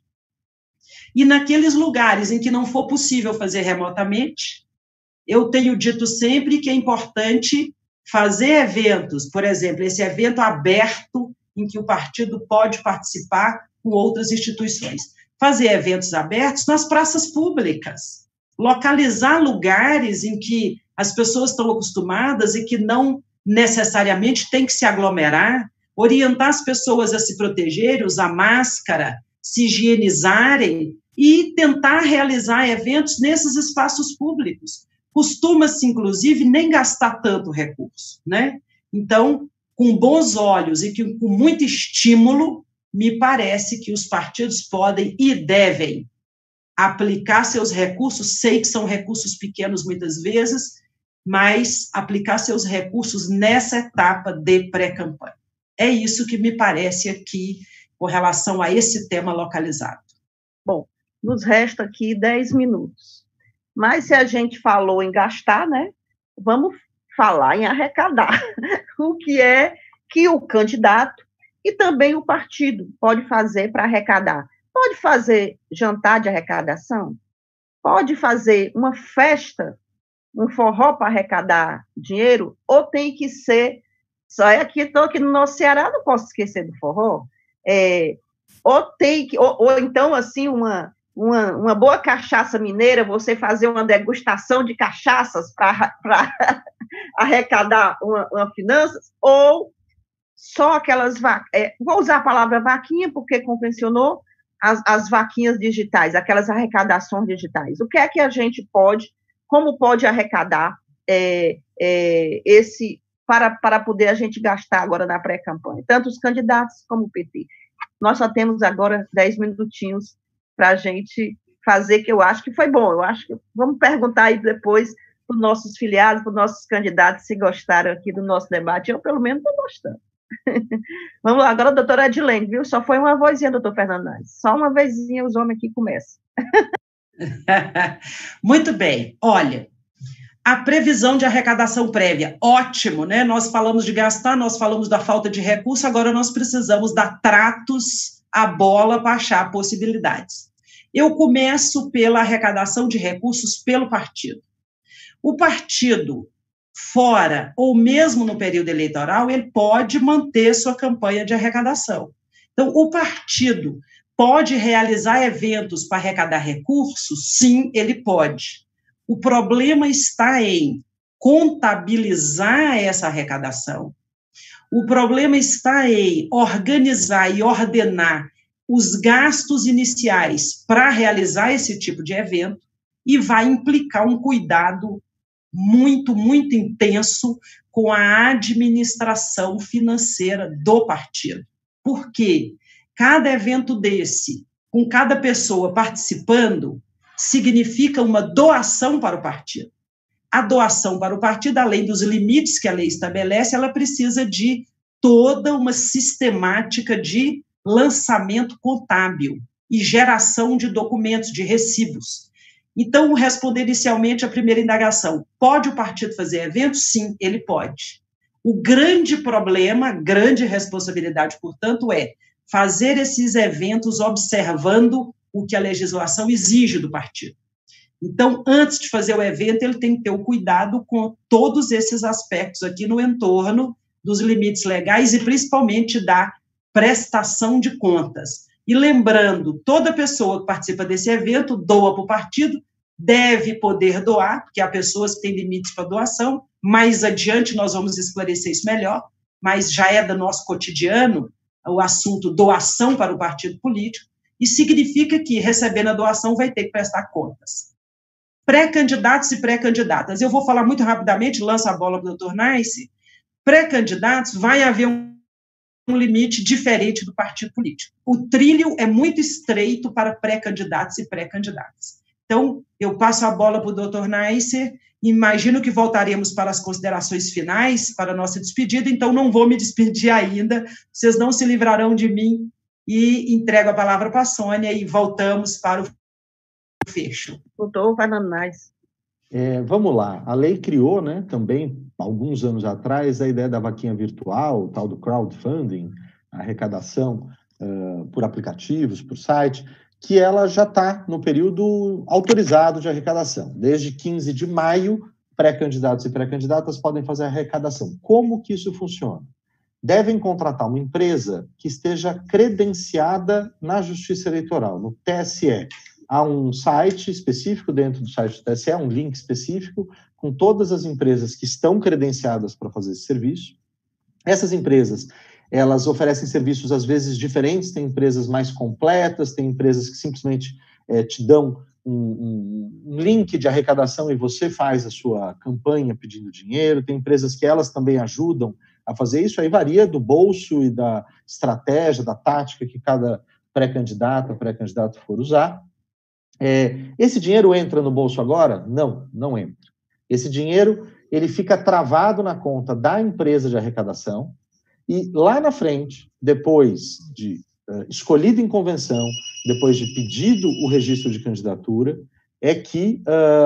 e naqueles lugares em que não for possível fazer remotamente, eu tenho dito sempre que é importante fazer eventos, por exemplo, esse evento aberto em que o partido pode participar com outras instituições. Fazer eventos abertos nas praças públicas, localizar lugares em que as pessoas estão acostumadas e que não necessariamente têm que se aglomerar, orientar as pessoas a se protegerem, usar máscara, se higienizarem e tentar realizar eventos nesses espaços públicos. Costuma-se, inclusive, nem gastar tanto recurso, né? Então, com bons olhos e que, com muito estímulo, me parece que os partidos podem e devem aplicar seus recursos, sei que são recursos pequenos muitas vezes, mas aplicar seus recursos nessa etapa de pré-campanha. É isso que me parece aqui com relação a esse tema localizado. Bom, nos resta aqui dez minutos. Mas se a gente falou em gastar, né, vamos falar em arrecadar. O que é que o candidato e também o partido pode fazer para arrecadar? Pode fazer jantar de arrecadação? Pode fazer uma festa um forró para arrecadar dinheiro, ou tem que ser, só é aqui, estou aqui no nosso Ceará, não posso esquecer do forró, é, ou tem que, ou, ou então, assim, uma, uma, uma boa cachaça mineira, você fazer uma degustação de cachaças para arrecadar uma, uma finanças, ou só aquelas vacas, é, vou usar a palavra vaquinha, porque convencionou, as, as vaquinhas digitais, aquelas arrecadações digitais. O que é que a gente pode, como pode arrecadar é, é, esse, para, para poder a gente gastar agora na pré-campanha, tanto os candidatos como o P T. Nós só temos agora dez minutinhos para a gente fazer, que eu acho que foi bom, eu acho que, vamos perguntar aí depois para os nossos filiados, para os nossos candidatos, se gostaram aqui do nosso debate, eu pelo menos estou gostando. Vamos lá, agora a doutora Edilene, viu? Só foi uma vozinha, doutor Fernandes. Só uma vezinha os homens aqui começam. Muito bem. Olha, a previsão de arrecadação prévia, ótimo, né? Nós falamos de gastar, nós falamos da falta de recurso, agora nós precisamos dar tratos à bola para achar possibilidades. Eu começo pela arrecadação de recursos pelo partido. O partido, fora ou mesmo no período eleitoral, ele pode manter sua campanha de arrecadação. Então, o partido pode realizar eventos para arrecadar recursos? Sim, ele pode. O problema está em contabilizar essa arrecadação. O problema está em organizar e ordenar os gastos iniciais para realizar esse tipo de evento e vai implicar um cuidado muito, muito intenso com a administração financeira do partido. Por quê? Cada evento desse, com cada pessoa participando, significa uma doação para o partido. A doação para o partido, além dos limites que a lei estabelece, ela precisa de toda uma sistemática de lançamento contábil e geração de documentos, de recibos. Então, responder inicialmente a primeira indagação, pode o partido fazer eventos? Sim, ele pode. O grande problema, a grande responsabilidade, portanto, é fazer esses eventos observando o que a legislação exige do partido. Então, antes de fazer o evento, ele tem que ter o cuidado com todos esses aspectos aqui no entorno dos limites legais e, principalmente, da prestação de contas. E lembrando, toda pessoa que participa desse evento doa para o partido, deve poder doar, porque há pessoas que têm limites para doação, mais adiante nós vamos esclarecer isso melhor, mas já é do nosso cotidiano o assunto doação para o partido político, e significa que, recebendo a doação, vai ter que prestar contas. Pré-candidatos e pré-candidatas. Eu vou falar muito rapidamente, lança a bola para o doutor Nice. Pré-candidatos, vai haver um um limite diferente do partido político. O trilho é muito estreito para pré-candidatos e pré-candidatas. Então, eu passo a bola para o doutor Nice, imagino que voltaremos para as considerações finais, para a nossa despedida, então não vou me despedir ainda, vocês não se livrarão de mim, e entrego a palavra para a Sônia e voltamos para o fecho. Doutor Fernando Nice. É, vamos lá, a lei criou, né, também, alguns anos atrás, a ideia da vaquinha virtual, o tal do crowdfunding, a arrecadação uh, por aplicativos, por site, que ela já está no período autorizado de arrecadação. Desde quinze de maio, pré-candidatos e pré-candidatas podem fazer a arrecadação. Como que isso funciona? Devem contratar uma empresa que esteja credenciada na Justiça Eleitoral, no T S E. Há um site específico dentro do site do T S E, um link específico, com todas as empresas que estão credenciadas para fazer esse serviço. Essas empresas, elas oferecem serviços, às vezes, diferentes, tem empresas mais completas, tem empresas que simplesmente é, te dão um, um, um link de arrecadação e você faz a sua campanha pedindo dinheiro, tem empresas que elas também ajudam a fazer isso, aí varia do bolso e da estratégia, da tática que cada pré-candidato ou pré-candidato for usar. É, esse dinheiro entra no bolso agora? Não, não entra. Esse dinheiro, ele fica travado na conta da empresa de arrecadação e lá na frente, depois de uh, escolhido em convenção, depois de pedido o registro de candidatura, é que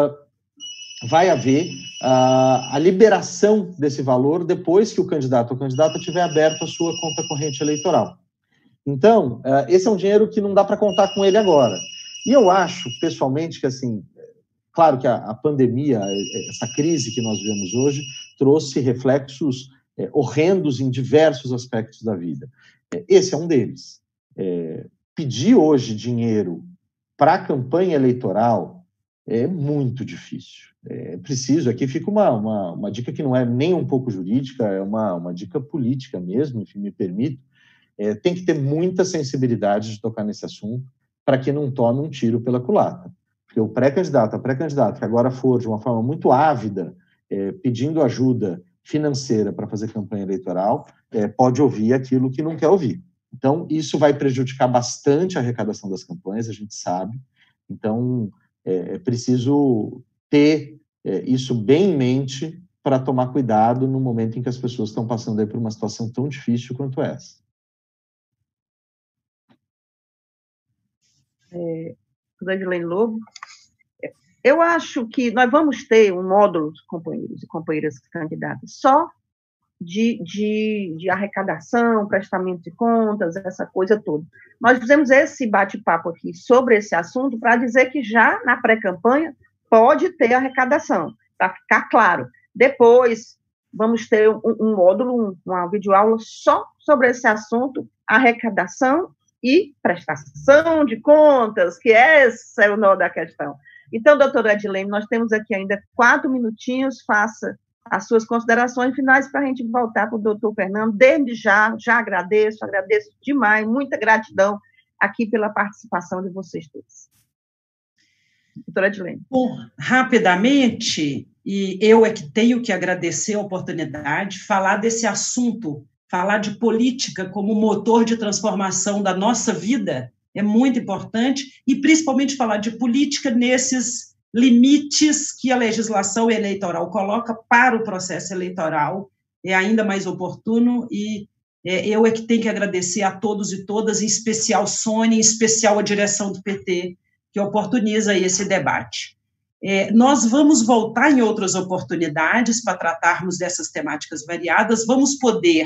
uh, vai haver uh, a liberação desse valor depois que o candidato ou candidata tiver aberto a sua conta corrente eleitoral. Então, uh, esse é um dinheiro que não dá para contar com ele agora. E eu acho, pessoalmente, que assim, Claro que a, a pandemia, essa crise que nós vivemos hoje, trouxe reflexos é, horrendos em diversos aspectos da vida. É, esse é um deles. É, pedir hoje dinheiro para a campanha eleitoral é muito difícil. É preciso, aqui fica uma, uma, uma dica que não é nem um pouco jurídica, é uma, uma dica política mesmo, enfim, me permito. É, tem que ter muita sensibilidade de tocar nesse assunto para que não tome um tiro pela culatra. Porque o pré-candidato, a pré-candidata que agora for de uma forma muito ávida, é, pedindo ajuda financeira para fazer campanha eleitoral, é, pode ouvir aquilo que não quer ouvir. Então, isso vai prejudicar bastante a arrecadação das campanhas, a gente sabe. Então, é, é preciso ter é, isso bem em mente para tomar cuidado no momento em que as pessoas estão passando aí por uma situação tão difícil quanto essa. É, Edilene Lobo, eu acho que nós vamos ter um módulo, companheiros e companheiras candidatas, só de, de, de arrecadação, prestamento de contas, essa coisa toda. Nós fizemos esse bate-papo aqui sobre esse assunto para dizer que já na pré-campanha pode ter arrecadação, para ficar claro. Depois, vamos ter um, um módulo, uma videoaula só sobre esse assunto, arrecadação e prestação de contas, que esse é o nó da questão. Então, doutora Edilene, nós temos aqui ainda quatro minutinhos, faça as suas considerações finais para a gente voltar para o doutor Fernando. Desde já, já agradeço, agradeço demais, muita gratidão aqui pela participação de vocês todos. Doutora Edilene. Bom, rapidamente, e eu é que tenho que agradecer a oportunidade, falar desse assunto, falar de política como motor de transformação da nossa vida é muito importante, e principalmente falar de política nesses limites que a legislação eleitoral coloca para o processo eleitoral, é ainda mais oportuno, e é, eu é que tenho que agradecer a todos e todas, em especial Sônia, em especial a direção do P T, que oportuniza esse debate. É, nós vamos voltar em outras oportunidades para tratarmos dessas temáticas variadas, vamos poder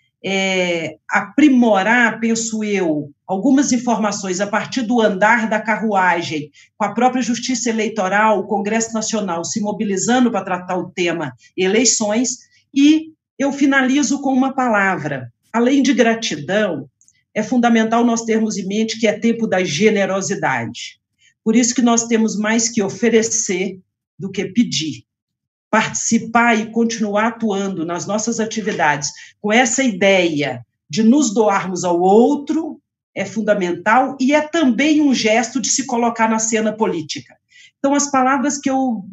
É, aprimorar, penso eu, algumas informações a partir do andar da carruagem, com a própria Justiça Eleitoral, o Congresso Nacional se mobilizando para tratar o tema eleições, e eu finalizo com uma palavra. Além de gratidão, é fundamental nós termos em mente que é tempo da generosidade. Por isso que nós temos mais que oferecer do que pedir. Participar e continuar atuando nas nossas atividades com essa ideia de nos doarmos ao outro é fundamental e é também um gesto de se colocar na cena política. Então, as palavras que eu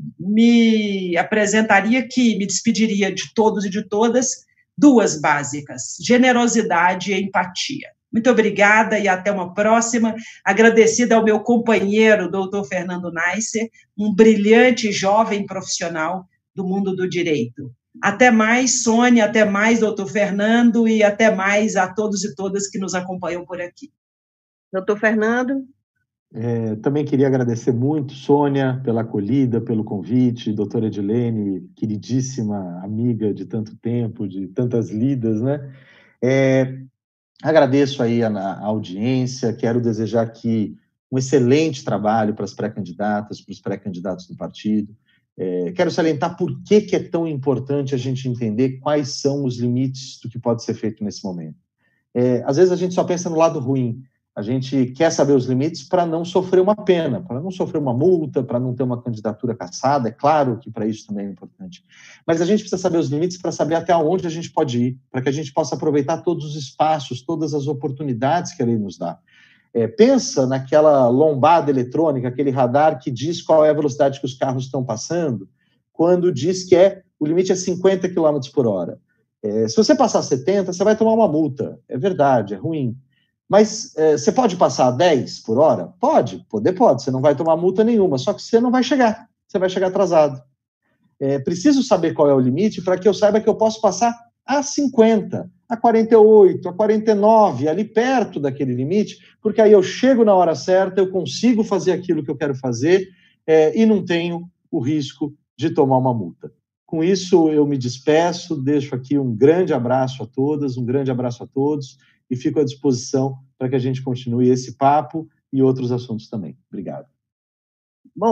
me apresentaria aqui, me despediria de todos e de todas, duas básicas, generosidade e empatia. Muito obrigada e até uma próxima. Agradecida ao meu companheiro, doutor Fernando Neisser, um brilhante jovem profissional do mundo do direito. Até mais, Sônia, até mais, doutor Fernando, e até mais a todos e todas que nos acompanham por aqui. Doutor Fernando. É, também queria agradecer muito, Sônia, pela acolhida, pelo convite, doutora Edilene, queridíssima amiga de tanto tempo, de tantas lidas, né? É, agradeço aí a, a audiência, quero desejar aqui um excelente trabalho para as pré-candidatas, para os pré-candidatos do partido. É, quero salientar por que, que é tão importante a gente entender quais são os limites do que pode ser feito nesse momento. É, às vezes a gente só pensa no lado ruim, a gente quer saber os limites para não sofrer uma pena, para não sofrer uma multa, para não ter uma candidatura cassada, é claro que para isso também é importante. Mas a gente precisa saber os limites para saber até onde a gente pode ir, para que a gente possa aproveitar todos os espaços, todas as oportunidades que a lei nos dá. É, pensa naquela lombada eletrônica, aquele radar que diz qual é a velocidade que os carros estão passando, quando diz que é, o limite é cinquenta quilômetros por hora. É, se você passar setenta, você vai tomar uma multa. É verdade, é ruim. Mas é, você pode passar dez por hora? Pode, poder pode. Você não vai tomar multa nenhuma, só que você não vai chegar. Você vai chegar atrasado. É, preciso saber qual é o limite para que eu saiba que eu posso passar a cinquenta, a quarenta e oito, a quarenta e nove, ali perto daquele limite, porque aí eu chego na hora certa, eu consigo fazer aquilo que eu quero fazer é, e não tenho o risco de tomar uma multa. Com isso, eu me despeço, deixo aqui um grande abraço a todas, um grande abraço a todos e fico à disposição para que a gente continue esse papo e outros assuntos também. Obrigado. Bom,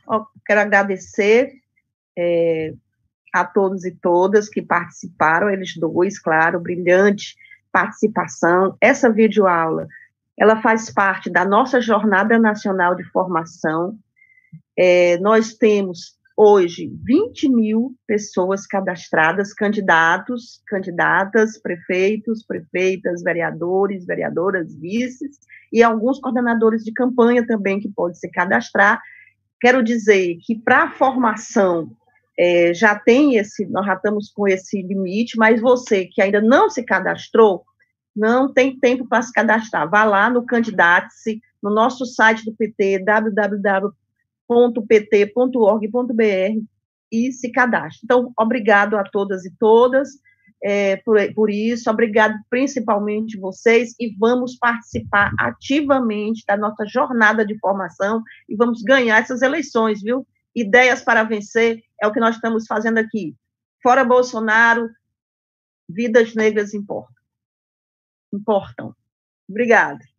Ó, quero agradecer é, a todos e todas que participaram, eles dois, claro, brilhante participação. Essa videoaula, ela faz parte da nossa Jornada Nacional de Formação. É, nós temos, hoje, vinte mil pessoas cadastradas, candidatos, candidatas, prefeitos, prefeitas, vereadores, vereadoras, vices, e alguns coordenadores de campanha também que podem se cadastrar. Quero dizer que para a formação, é, já tem esse, nós já estamos com esse limite, mas você que ainda não se cadastrou, não tem tempo para se cadastrar. Vá lá no Candidate-se, no nosso site do P T, w w w ponto p t ponto org ponto b r, e se cadastre. Então, obrigado a todas e todas é, por, por isso, obrigado principalmente vocês, e vamos participar ativamente da nossa jornada de formação e vamos ganhar essas eleições, viu? Ideias para vencer é o que nós estamos fazendo aqui. Fora Bolsonaro, vidas negras importam. Importam. Obrigada.